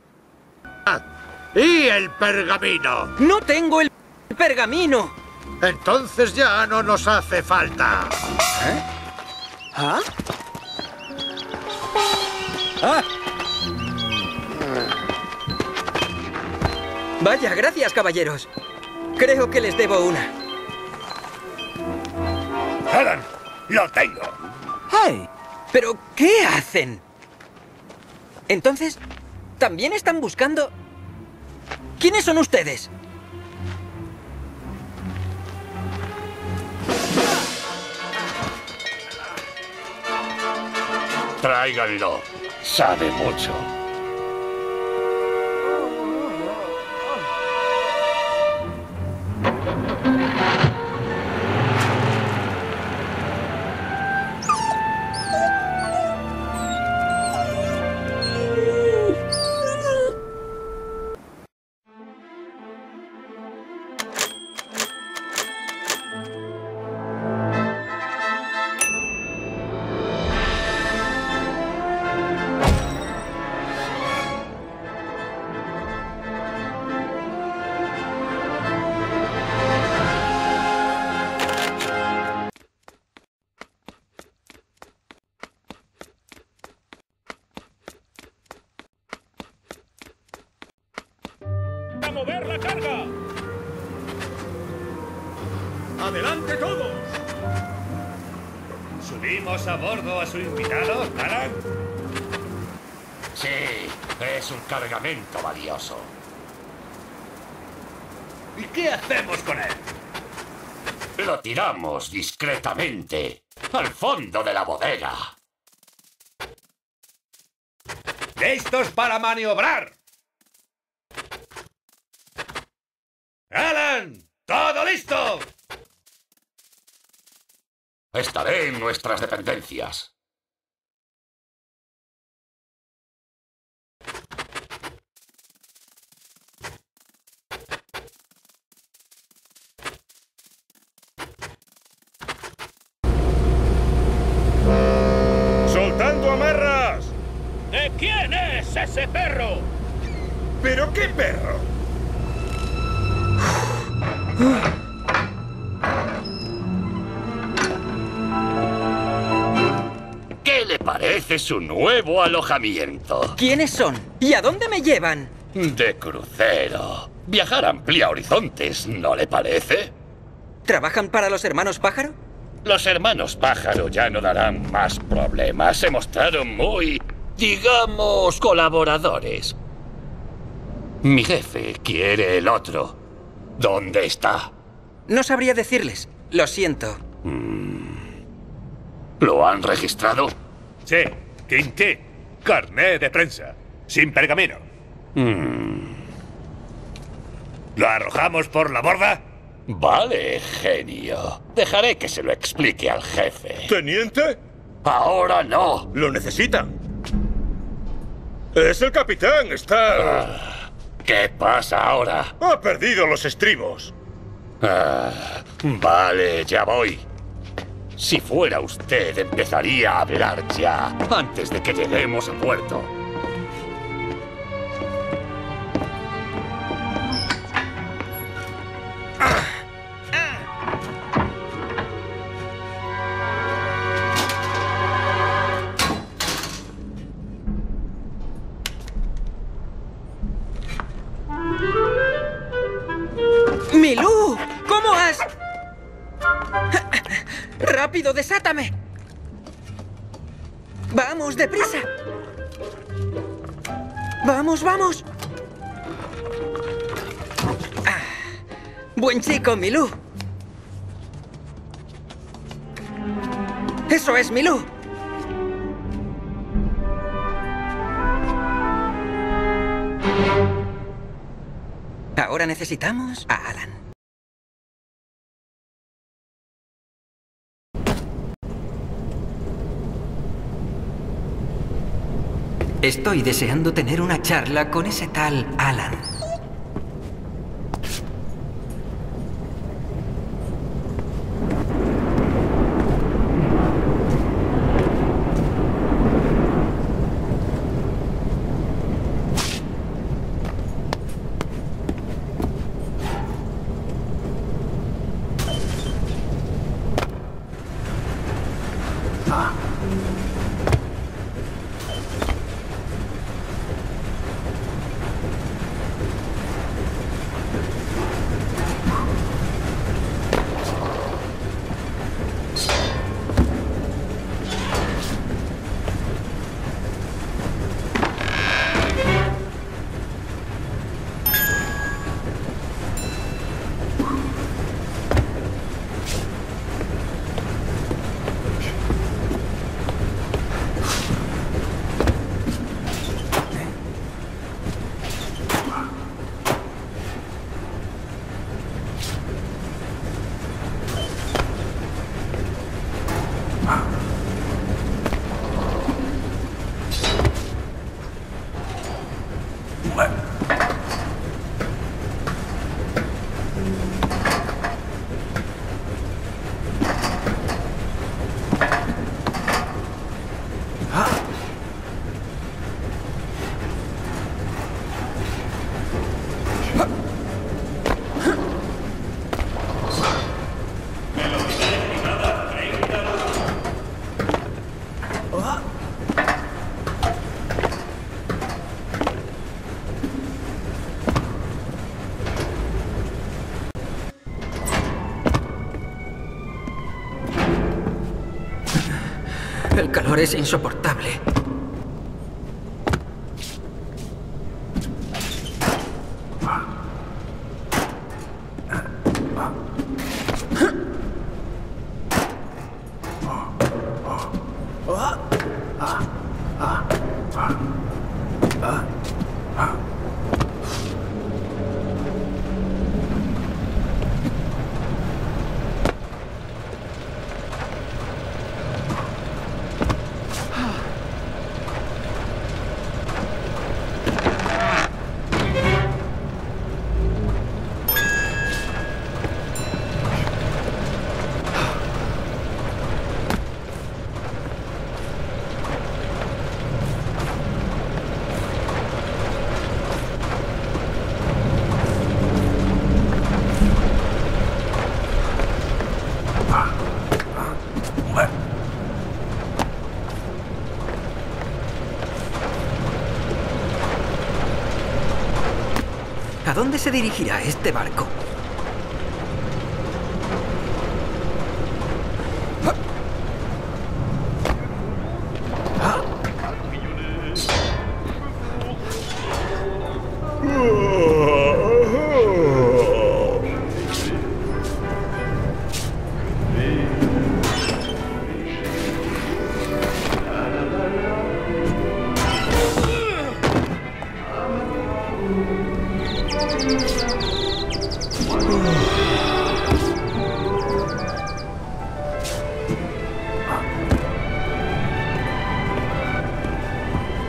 S4: ¡Y el pergamino!
S2: ¡No tengo el pergamino!
S4: Entonces ya no nos hace falta.
S2: ¿Eh? ¿Ah? ¡Ah! Vaya, gracias, caballeros. Creo que les debo una.
S1: Alan, lo tengo.
S2: ¡Ay! ¿Pero qué hacen? Entonces, ¿también están buscando? ¿Quiénes son ustedes?
S1: Tráiganlo. Sabe mucho.
S8: ¡A mover la carga!
S1: ¡Adelante todos! ¿Subimos a bordo a su invitado, Alan?
S12: Sí, es un cargamento valioso.
S1: ¿Y qué hacemos con él?
S12: Lo tiramos discretamente al fondo de la bodega.
S1: ¡Listos para maniobrar! ¡Alan! ¡Todo listo!
S12: Estaré en nuestras dependencias.
S8: ¡Soltando amarras! ¿De quién es ese perro?
S1: ¿Pero qué perro?
S12: ¿Qué le parece su nuevo alojamiento?
S2: ¿Quiénes son? ¿Y a dónde me llevan?
S12: De crucero. Viajar amplía horizontes, ¿no le parece?
S2: ¿Trabajan para los hermanos Pájaro?
S12: Los hermanos Pájaro ya no darán más problemas. Se mostraron muy, digamos, colaboradores. Mi jefe quiere el otro. ¿Dónde está?
S2: No sabría decirles. Lo siento.
S12: Mm. ¿Lo han registrado?
S1: Sí, Quintín. Carné de prensa. Sin pergamino.
S12: Mm.
S1: ¿Lo arrojamos por la borda?
S12: Vale, genio. Dejaré que se lo explique al jefe.
S8: ¿Teniente?
S12: Ahora no.
S8: ¿Lo necesitan? Es el capitán, está...
S12: Ah, ¿qué pasa ahora?
S8: Ha perdido los estribos.
S12: Ah, vale, ya voy. Si fuera usted, empezaría a hablar ya, antes de que lleguemos a puerto.
S2: ¡Milú! ¿Cómo has...? ¡Rápido, desátame! ¡Vamos, deprisa! ¡Vamos, vamos! Ah, ¡buen chico, Milú! ¡Eso es, Milú! Ahora necesitamos a Alan. Estoy deseando tener una charla con ese tal Alan. El calor es insoportable. ¿A dónde se dirigirá este barco?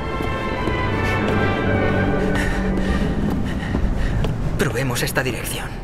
S2: Probemos esta dirección.